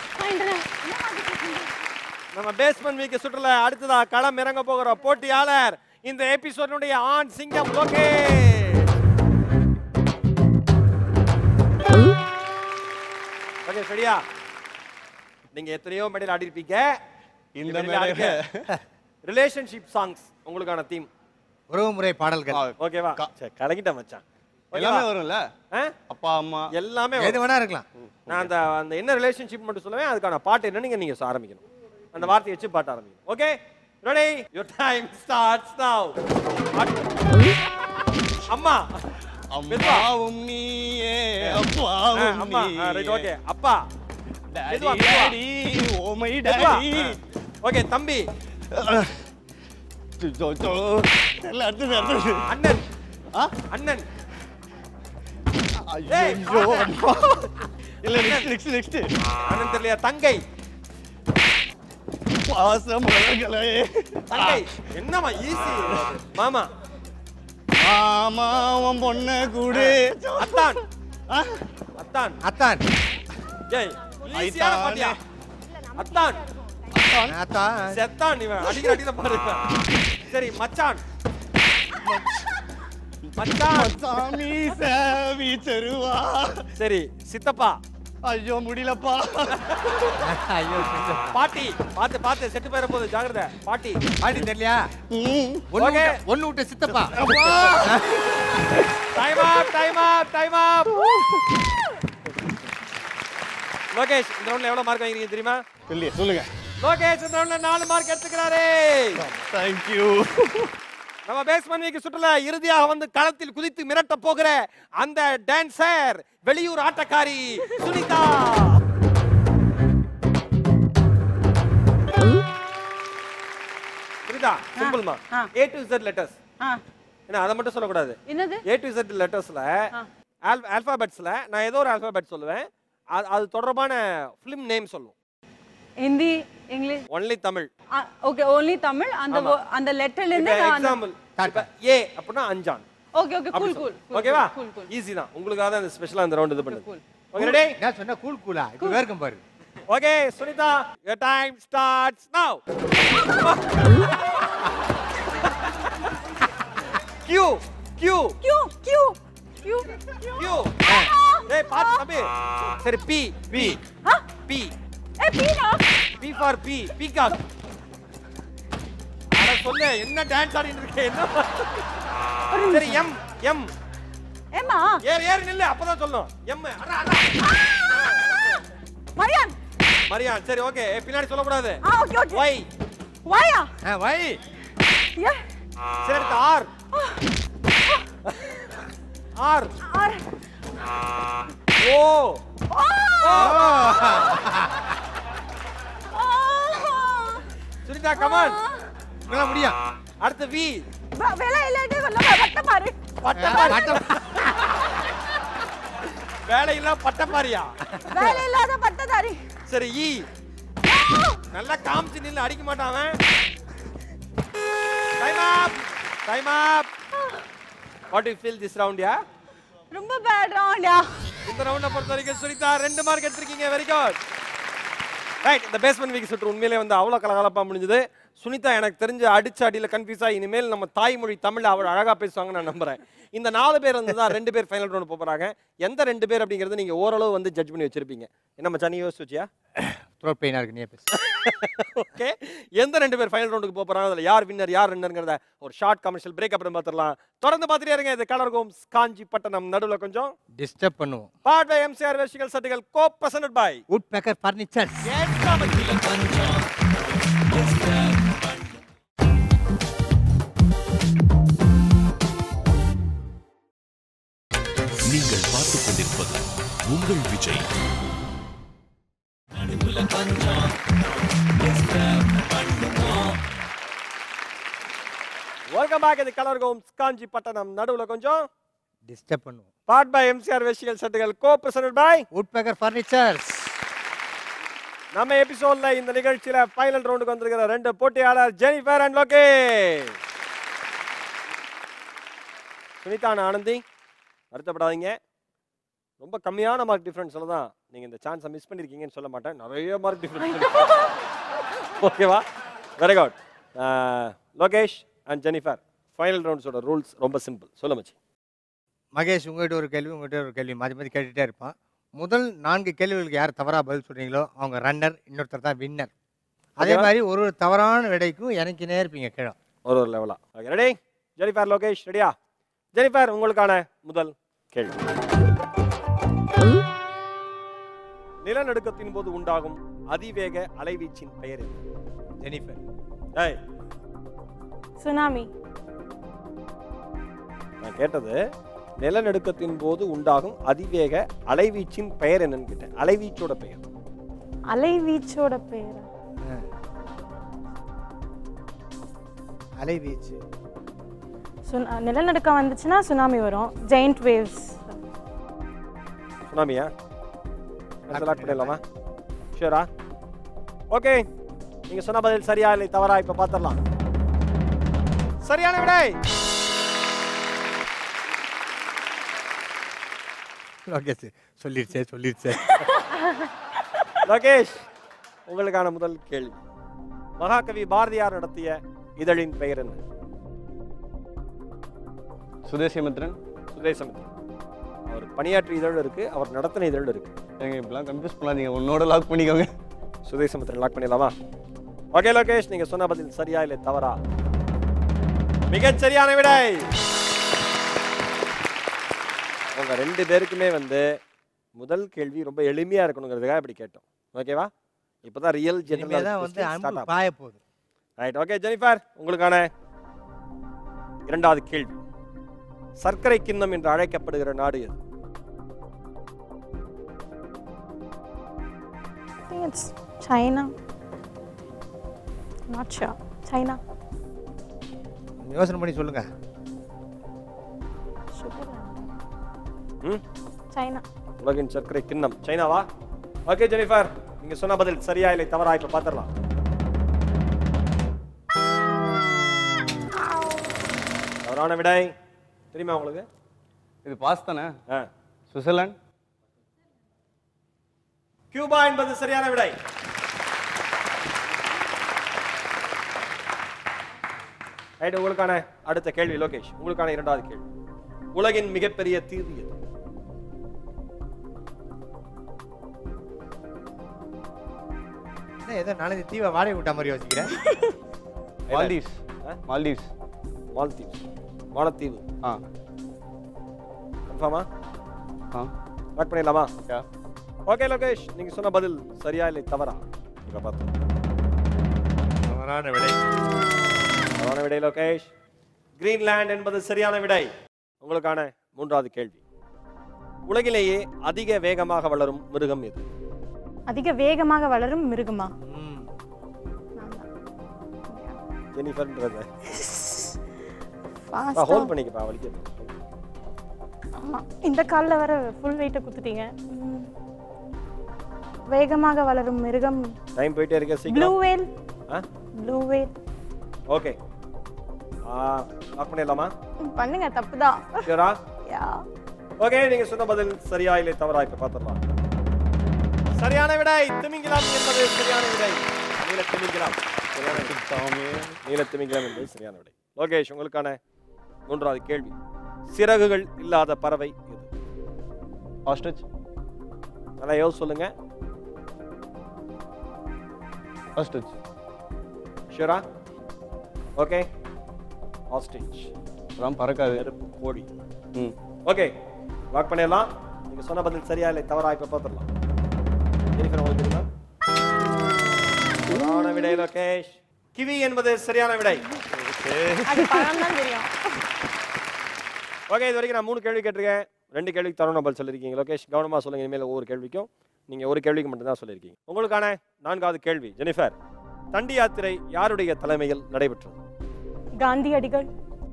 நம்ம பேஸ்மெண்ட் வீக் சுற்றுல அடுத்ததா களம் இறங்க போகிற போட்டியாளர் இந்த எபிசோடுடைய ஆண் சிங்கம் லோகேஷ். ஓகே சரியா? நீங்க எத்தனையோ மேடையில் ஆடி இருப்பீங்க. இந்த மேடையில ரிலேஷன்ஷிப் சாங்ஸ் உங்களுக்கான தீம். உறவுமுறை பாடல்கள். ஓகேவா? சரி. கலக்கிட்ட மச்சான். எல்லாமே வரும்ல? அப்பா அம்மா எல்லாமே எது வேணா இருக்கலாம். நான் அந்த என்ன ரிலேஷன்ஷிப் மட்டும் சொல்லுவேன், அதுக்கான பாட்டு என்னன்னு நீங்க ஆரம்பிக்கணும். அந்த வார்த்தையை வச்சு பாட்டு ஆரம்பிக்கணும். Okay ready? Your time starts now. அம்மா. அம்மாவும் நீயே அப்பாவும் அம்மா. ரைட். ஓகே. அப்பா. Daddy oh my daddy. Okay. தம்பி. அண்ணன். அண்ணன். ஐயோ இல்ல. நெக்ஸ்ட். அண்ணன் தெரியலையா? தங்கை. பாசமலர்களே. தங்கை. என்னம்மா ஈஸி? மாமா. மாமாவும் பொண்ணு கூடு. அத்தான். அத்தான். ஏய் ஈஸியான பாட்டியா? அத்தான். செத்தான் இவன். அடிக்கிற பாரு. சரி. மச்சான். மச்சான் சாமி சாமி தருவா. சரி சித்தப்பா. ஐயோ முடியலப்பா. ஐயோ பாட்டி பாத்து பாத்து செட்டு போயிட போகுது ஜாகிரதை. பாட்டி பாட்டி தெரியலையா? ஒண்ணு விட்டு சித்தப்பா. Time up time up time up. Lokesh இந்த ரவுண்ட்ல எவ்வளவு மார்க் வாங்கிருக்கீங்க தெரியுமா? சொல்லுங்க. லோகேஷ் இந்த ரவுண்ட்ல 4 மார்க் எடுத்துக்கிறாரு. Thank you. நம்ம பேஸ்மென்ட் வீக் சுற்றுல இறுதியாக வந்து களத்தில் குதித்து மிரட்ட போகிற அந்த டான்சர் வெளியூர் ஆட்டக்காரி சுனிதா. சுனிதா சிம்பிள்மா A to Z லெட்டர்ஸ். என்ன அத மட்டும் சொல்ல கூடாது. என்னது? A to Z லெட்டர்ஸ்ல ஆல்பபெட்ஸ்ல நான் ஏதோ ஒரு ஆல்பபெட் சொல்லுவேன். அது தொடர்பான ஃபிலிம் நேம் சொல்லுவோம். Hindi English only Tamil. Okay only Tamil. அந்த லெட்டர்ல இருந்து எக்ஸாம்பிள் A அப்படினா Anjaan. Okay okay cool cool. ஓகேவா? ஈஸி தான். உங்களுக்காக தான் இந்த ஸ்பெஷலா இந்த ரவுண்ட் இது பண்ணுது. Okay ready? நான் சொன்னா கூல் கூலா. இப்போ வேர்க்கும் பாரு. Okay Sunitha your time starts now. Q Q Q Q Q Q. ஏய் பாத்து தம்பி. சரி P P. P. A Beena. P for P. Peacock. அட சொல்லு என்ன டான்ஸ் ஆடிட்டு இருக்க என்ன? சரி M M. ஏமா? ஏறு நில்லு அப்பதான் சொல்லணும். M. மரியான். மரியான் சரி ஓகே பின்னாடி சொல்ல கூடாது. Okay okay. Y. Yயா? Y. யா. சரி அடுத்து R. R. R. O. Sunitha come on. உங்களால முடியும். அடுத்து V. வேலை இல்லைன்னு சொல்ல பட்டமாரி. வேலை இல்ல பட்டப்பாரியா? வேலை இல்லாத பட்டதாரி. சரி E. நல்லா காமிச்சு நின்னு அடிக்க மாட்டான். Time up. Time up. What do you feel this round யா? ரொம்ப பேட் ரவுண்ட்யா. இந்த ரவுண்ட பொறுத்த வரைக்கும் சுனிதா 2 மார்க் எடுத்துருக்கீங்க. Very good. ரைட் இந்த பேஸ்மென்ட் வீக் சுற்று உண்மையிலே வந்து அவ்வளோ கலகலப்பா முடிஞ்சது. சுனிதா எனக்கு தெரிஞ்ச அடிச்ச அடியில் கன்ஃபியூஸா இனிமேல் நம்ம தாய்மொழி தமிழ் அவள் அழகா பேசுவாங்கன்னு நான் நம்புறேன். இந்த 4 பேர் வந்து தான் 2 பேர் ஃபைனல் ரவுண்ட் போறாங்க. எந்த 2 பேர் அப்படிங்கிறது நீங்க ஓரளவு வந்து ஜட்ஜ் பண்ணி வச்சிருப்பீங்க. என்ன மச்சான் நீ யோசிச்சு வச்சியா? த்ரோட் பெயினா இருக்கு நீ பேசு. ஓகே எந்த 2 பேர் ஃபைனல் ரவுண்டுக்கு போறாங்க அதுல யார் வின்னர் யார் ரன்னர்ங்கறத ஒரு ஷார்ட் கமர்ஷியல் பிரேக் அப்புறம் பார்த்துடலாம். தொடர்ந்து பார்த்துட்டே இருங்க. இது கலர் கோம்ஸ் காஞ்சிபட்டணம் நடுவுல கொஞ்சம் டிஸ்டர்ப் பண்ணுவோம். பார்ட் பை MCR வெர்டிகல் சட்டுகள் co presented by would Baker furniture. நீங்கள் பார்த்துக் கொண்டிருப்பது உங்கள் விஜய். Welcome back. இது கலர் கோம்ஸ் காஞ்சிபட்டணம் நடுவுல கொஞ்சம் டிஸ்டர்ப் பண்ணுவோம். பார்ட் பை MCR வெர்டிகல் சட்டுகள் co presented by would Baker furniture. நம்ம எபிசோட்ல இந்த நிகழ்ச்சியில ஃபைனல் ரவுண்டுக்கு வந்திருக்கிற 2 போட்டியாளர் ஜெனிஃபர் அண்ட் லோகேஷ். சுனிதா ஆனந்தி வருத்தப்படாதீங்க. ரொம்ப கம்மியான மார்க் டிஃபரன்ஸ்ல தான் நீங்க இந்த சான்ஸை மிஸ் பண்ணிருக்கீங்கன்னு சொல்ல மாட்டேன். நிறைய மார்க் டிஃபரன்ஸ். ஓகேவா? Very good. Lokesh and Jennifer final ரவுண்ட்ஸோட rules ரொம்ப சிம்பிள். சொல்ல மச்சி. மகேஷ் உங்ககிட்ட ஒரு கேள்வி உங்ககிட்ட ஒரு கேள்வி மாற்றி மாற்றி கேட்டுகிட்டே இருப்பான். முதல் 4 கேள்விகளுக்கு யார் தவறாக பதில் சொல்கிறீங்களோ அவங்க ரன்னர், இன்னொருத்தர் தான் வின்னர். அதே மாதிரி ஒரு தவறான விடைக்கும் இறங்கினே இருப்பீங்க கீழே ஒரு லெவலா. Okay ready? ஜெனிஃபர் லோகேஷ் ரெடியா? ஜெனிஃபர் உங்களுக்கான முதல் கேள்வி. நிலநடுக்கத்தின் போது உண்டாகும் அதிவேக அலைவீச்சின் பெயர் என்ன? ஜெனிஃபர். ஏய் சுனாமி. நான் கேட்டது நிலநடுக்கத்தின் போது உண்டாகும் அதிவேக அலைவீச்சின் பெயர் என்னன்னு கேட்டேன். அலைவீச்சோட பெயர். அலைவீச்சோட பெயர் அலைவீச்சு. நிலநடுக்கம் வந்துச்சுன்னா சுனாமி வரும். Giant waves. சுனாமியா? செலக்ட் பண்ணிடலாமா? ஷூரா? ஓகே நீங்க சொன்ன பதில் சரியா இல்லை தவறா இப்ப பாத்திரலாம். சரியான விடை. லோகேஷ் சொல்லிடுச்சே. லோகேஷ் உங்களுக்கான முதல் கேள்வி. மகாகவி பாரதியார் நடத்திய இதழின் பெயர் என்ன? சுதேசமித்ரன். சுதேசமித்ரன். அவர் பணியாற்றிய இதழ் இருக்கு, அவர் நடத்தின இதழ் இருக்கு. ஏங்க இப்படிலாம் கன்ஃபியூஸ் பண்ணாதீங்க, உன்னோட லாக் பண்ணிக்கோங்க. சுதேசமித்ரன் லாக் பண்ணிடலாமா? ஓகே லோகேஷ், நீங்க சொன்ன பதில் சரியா இல்லை தவறா? மிகச் சரியான விடை. உங்க 2 பேருக்குமே வந்து முதல் கேள்வி ரொம்ப எளிமையா இருக்கணுங்கிறதுக்காக இப்படி கேட்டோம். ஓகேவா? இப்பதான் ரியல் ஜெனரல் தான் வந்து அம்பு பாய போகுது. ரைட். ஓகே ஜெனிஃபர், உங்களுக்கான 2வது கேள்வி. சர்க்கரை கிண்ணம் என்று அழைக்கப்படுகிற நாடு எது? சைனா. Not sure. சைனா. யோசனை பண்ணி சொல்லுங்க. சைனா. உலகின் சர்க்கரை கிண்ணம் சைனாவா? ஓகே ஜெனிஃபர், நீங்க சொன்ன பதில் சரியா இல்லை தவறா இப்ப பாத்துறலாம். தவறான விடை. தெரியுமா உங்களுக்கு? இது பாஸ் தானே? சுவிட்சர்லாந்து. கியூபா என்பது சரியான விடை. ரைட். உங்களுக்கான அடுத்த கேள்வி லோகேஷ், உங்களுக்கான 2வது கேள்வி. உலகின் மிகப்பெரிய தீவு எது? ஏதோ நாளைக்கு தீவை வாடகை விட்ட மாதிரி யோசிக்கிறேன். மால்தீவ்ஸ். மால்தீவ்ஸ். மால்தீவ்ஸ். மாலத்தீவு. கன்ஃபார்மா? லாக் பண்ணிடலாமா? ஓகே லோகேஷ், நீங்க சொன்ன பதில் சரியா இல்லை தவறா இப்ப பார்த்தோம். தவறான விடை. தவறான விடை லோகேஷ். கிரீன்லாந்து என்பது சரியான விடை. உங்களுக்கான 3வது கேள்வி. உலகிலேயே அதிக வேகமாக வளரும் மிருகம் எது? அதிக வேகமாக வளரும் மிருகமா? ஜெனிஃபர்ன்றது ஃபாஸ்டா ஹோல்ட் பண்ணிக்கப்பா, வலிக்குது. ஆமா, இந்த கால்ல வர ஃபுல் வெயிட்ட குத்திட்டீங்க. வேகமாக வளரும் மிருகம். டைம் போயிட்டே இருக்கு, சீக்கிரம். Blue whale. Blue whale. Okay. Lock பண்ணிடலாமா? பண்ணுங்க, தப்புதான். ஷூரா? யா. ஓகே, நீங்க சொன்ன பதில் சரியா இல்லை தவறா இப்ப பாத்துறலாம். சரியான விடை. திமிங்கலம் என்பது சரியான விடை. நீலத்திமிங்கலம். நீலத்திமிங்கலம் என்பது சரியான விடை. லோகேஷ், உங்களுக்கான 3வது கேள்வி. சிறகுகள் இல்லாத பறவை எது? ஆஸ்ட்ரிச். நல்லா யோசி சொல்லுங்க. ஆஸ்ட்ரிச். ஷூரா? ஓகே. ஆஸ்ட்ரிச். பறக்காது. நெருப்பு கோழி. ஓகே, லாக் பண்ணிடலாம். நீங்க சொன்ன பதில் சரியா இல்லை தவறா இப்ப பாத்துறலாம். ஜெனிஃபர், உங்களுக்கு தெரியுமா? சரியான விடை லோகேஷ். கிவி என்பது சரியான விடை. அது பழம் தான் தெரியும். ஓகே, இது வரைக்கும் நான் 3 கேள்வி கேட்டிருக்கேன். 2 கேள்விக்கு தரணும் பதில் சொல்லியிருக்கீங்க. லோகேஷ், கவனமா சொல்லுங்க. இனிமேல் ஒவ்வொரு கேள்விக்கும் நீங்க ஒரு கேள்விக்கு மட்டும் தான் சொல்லியிருக்கீங்க. உங்களுக்கான 4வது கேள்வி. ஜெனிஃபர், தண்டி யாத்திரை யாருடைய தலைமையில் நடைபெற்றது? காந்தியடிகள்.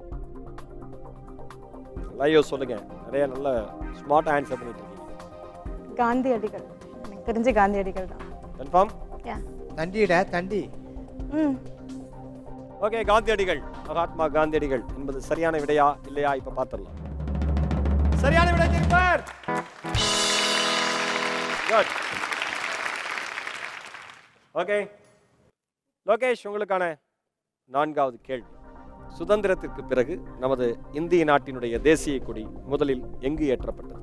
லையோ சொல்லுங்க. நிறைய நல்ல ஸ்மார்ட் ஆன்சர் பண்ணிட்டு இருக்கீங்க. காந்தியடிகள். எனக்கு தெரிஞ்ச காந்தியடிகள் தான். கன்ஃபார்ம்? யா. தண்டிடா தண்டி. ஓகே, காந்தியடிகள், மகாத்மா காந்தியடிகள் என்பது சரியான விடையா இல்லையா இப்ப பாத்துறலாம். சரியான விடை ஜெனிஃபர். குட். ஓகே லோகேஷ், உங்களுக்கான 4வது கேள்வி. சுதந்திரத்திற்கு பிறகு நமது இந்திய நாட்டினுடைய தேசிய கொடி முதலில் எங்கு ஏற்றப்பட்டது?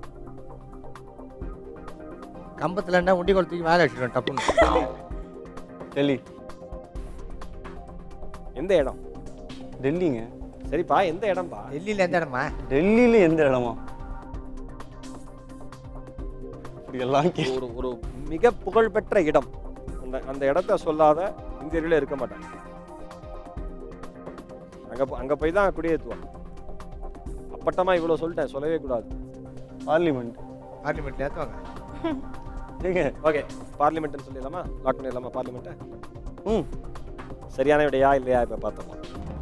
கம்பத்துல என்ன உண்டி கொளுத்தி மேலே வச்சிருக்கோம் டப்புன்னு. டெல்லி. எந்த இடம்? டெல்லிங்க. சரிப்பா, எந்த இடம்பா? டெல்லியில எந்த இடமா? டெல்லியில எந்த இடமா? ஒரு ஒரு மிக புகழ்பெற்ற இடம். அந்த இடத்தை சொல்லாத இந்தியர்களே இருக்க மாட்டாங்க. அங்க போய் தான் குடியேற்றுவாங்க. அப்பட்டமா இவ்வளவு சொல்லிட்டேன், சொல்லவே கூடாது. பார்லிமெண்ட். பார்லிமெண்ட்ல ஏத்துவாங்க. ஓகே, பார்லிமெண்ட்னு சொல்லிடலாமா? லாக் பண்ணிடலாமா பார்லிமெண்ட்டை? சரியான விடையா இல்லையா இப்ப பார்த்தோம்.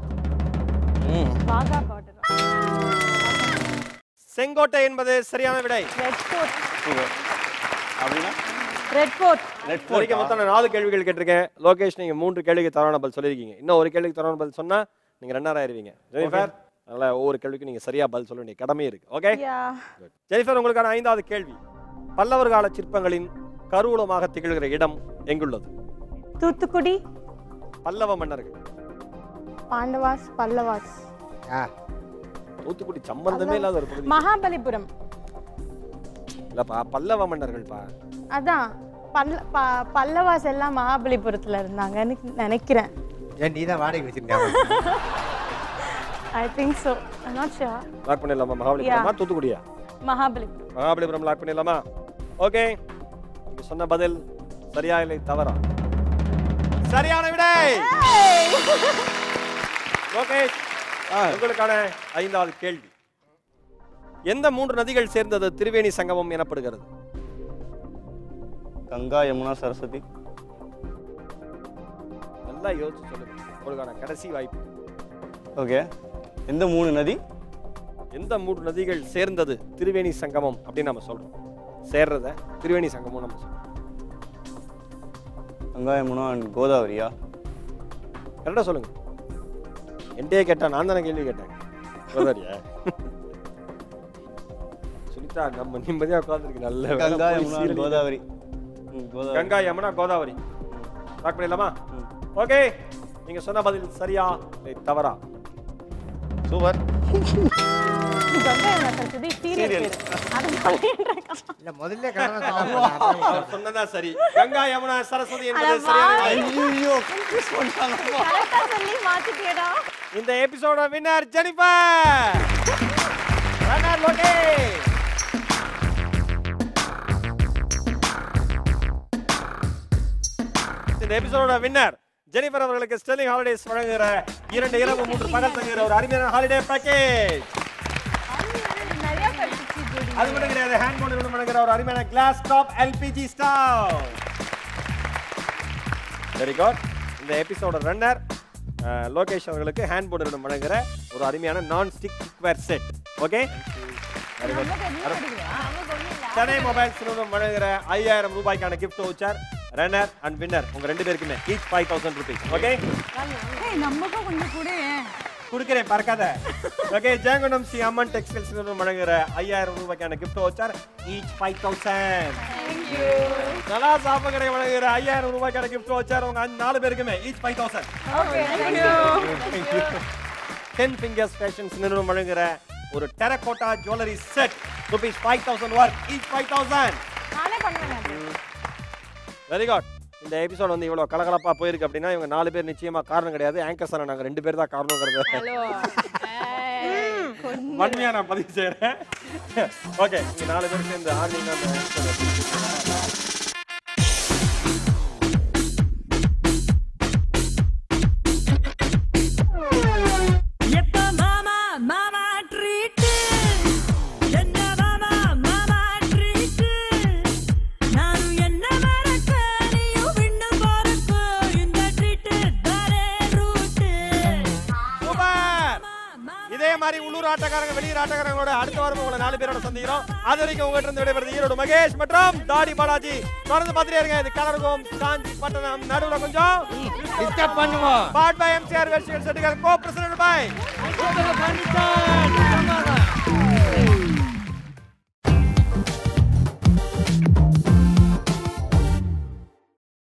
செங்கோட்டை என்பது சரியான விடை. Red fort. அப்படின்னா ரெட் ஃபோர்ட். வரைக்கும் மொத்தம் 4 கேள்விகள் கேட்டிருக்கேன். லோகேஷ், நீங்க 3 கேள்விக்கு தவறான பதில் சொல்லியிருக்கீங்க. இன்னும் ஒரு கேள்விக்கு தவறான பதில் சொன்னா நீங்க ரன்னர் ஆயிருவீங்க. ஜெனிஃபர், அதனால ஒவ்வொரு கேள்விக்கும் நீங்க சரியா பதில் சொல்ல வேண்டிய கடமை இருக்கு. ஓகே ஜெனிஃபர், உங்களுக்கான 5வது கேள்வி. பல்லவர் கால சிற்பங்களின் கருவூலமாக திகழ்கிற இடம் எங்குள்ளது? தூத்துக்குடி. பல்லவ மன்னர்கள். பாண்டவாஸ். பல்லவாஸ். தூத்துக்குடி சம்பந்தமே இல்லாத ஒரு பகுதி. மகாபலிபுரம். இல்லப்பா, பல்லவ மன்னர்கள்ப்பா. அதான் பல்லவாஸ் எல்லாம் மகாபலிபுரத்துல இருந்தாங்கன்னு நினைக்கிறேன். ஏன் நீ தான் வாடகை வச்சிருக்கியா? I think so. I'm not sure. Lock பண்ணிடலாமா? மகாபலிபுரமா தூத்துக்குடியா? மகாபலிபுரம். மகாபலிபுரம் லாக் பண்ணிடலாமா? ஓகே, நீங்க சொன்ன பதில் சரியா இல்லை தவறா? சரியான விடை. ஓகே, உங்களுக்கான 5வது கேள்வி. எந்த 3 நதிகள் சேர்ந்தது திரிவேணி சங்கமம் எனப்படுகிறது? கங்கா, யமுனா, சரஸ்வதி. நல்லா யோசிச்சு சொல்லுங்க, உங்களுக்கான கடைசி வாய்ப்பு. ஓகே, எந்த 3 நதி? எந்த 3 நதிகள் சேர்ந்தது திரிவேணி சங்கமம் அப்படின்னு நம்ம சொல்றோம். சேர்றத திரிவேணி சங்கமம் நம்ம சொல்றோம். கங்கா, யமுனா அண்ட் கோதாவரியா? கரெக்டா சொல்லுங்க. என்கிட்டயே கேட்டா நான் தானே கேள்வி கேட்டேன். கோதாவரியா? சுனிதா நம்ம நிம்மதியா உட்கார்ந்துருக்கு. நல்ல கங்கா, யமுனா அண்ட் கோதாவரி. கங்கா, யமுனா, கோதாவரி லாக் பண்ணிடலாமா? ஓகே, நீங்க சொன்ன பதில் சரியா இல்லை தவறா? சூப்பர். கங்கா யமுனா சரஸ்வதி சீரியல். அது சொல்லிட்டேன். இல்ல முதல்ல கரெக்ட்டா சொன்னதா சரி. கங்கா, யமுனா, சரஸ்வதி என்பது சரியான விடை. ஐயோ, கன்ஃபியூஸ் பண்ணானப்பா. கரெக்ட்டா சொல்லி மாத்திட்டேடா. இந்த எபிசோட வின்னர் ஜெனிஃபர். ரன்னர் லோகேஷ். இந்த எபிசோட வின்னர் ஜெனிஃபர் அவர்களுக்கு ஸ்டெர்லிங் ஹாலிடேஸ் வழங்குகிற 2 இரவு 3 பகல் தங்குகிற ஒரு அருமையான ஹாலிடே பேக்கேஜ். அது மட்டும் கிடையாது, ஹேண்ட் போன் வழங்குகிற ஒரு அருமையான glass top LPG stove. Very good. இந்த எபிசோட ரன்னர் லோகேஷ் அவர்களுக்கு ஹேண்ட் போன் வழங்குகிற ஒரு அருமையான non stick cookware set. Okay, Chennai Mobiles வழங்குகிற 5000 ரூபாய்க்கான gift voucher runner and winner உங்க 2 பேருக்குமே each 5000 rupees. ஓகே, நமக்கு கொஞ்சம் கூட குடுக்கிறேன் பறக்காத. ஓகே, ஜெயங்கொண்டம் ஸ்ரீ அம்மன் டெக்ஸ்டைல்ஸ் வழங்குகிற 5000 ரூபாய்க்கான gift voucher each 5000. Thank you. நல்லா சாப்பிடுற வழங்குகிற 5000 ரூபாய்க்கான கிஃப்ட் வவுச்சர் உங்க 4 பேருக்குமே each 5000. Okay, thank you. 10 fingers fashions நிறுவனம் வழங்குகிற ஒரு terracotta jewellery set rupees 5000 worth each 5000. நானே பண்ணுவேன். Very good. இந்த எபிசோட் வந்து இவ்வளவு கலகலப்பா போயிருக்கு அப்படின்னா இவங்க 4 பேர் நிச்சயமா காரணம் கிடையாது. ஆங்கர்ஸ் ஆன நாங்க 2 பேர் தான் காரணம்ங்கிறது வன்மையா நான் பதிவு செய்யறேன். ஓகே, நீங்க 4 பேர் சேர்ந்து ஆர்னிங் மாதிரி உள்ளூர் ஆட்டக்காரங்க வெளியூர் ஆட்டக்காரங்களோட அடுத்த வாரம் உங்களை 4 பேரோட சந்திக்கிறோம். அது வரைக்கும் உங்ககிட்ட இருந்து விடைபெறுவது ஈரோடு மகேஷ் மற்றும் தாடி பாலாஜி. தொடர்ந்து பார்த்துட்டே இருங்க. இது கலர்கோம் காஞ்சி பட்டணம். நடுவுல கொஞ்சம் டிஸ்டர்ப் பண்ணுவோம். பாட் பை எம்சிஆர் வெர்ச்சுவல் செட்டுகள் கோ பிரசிடென்ட் பை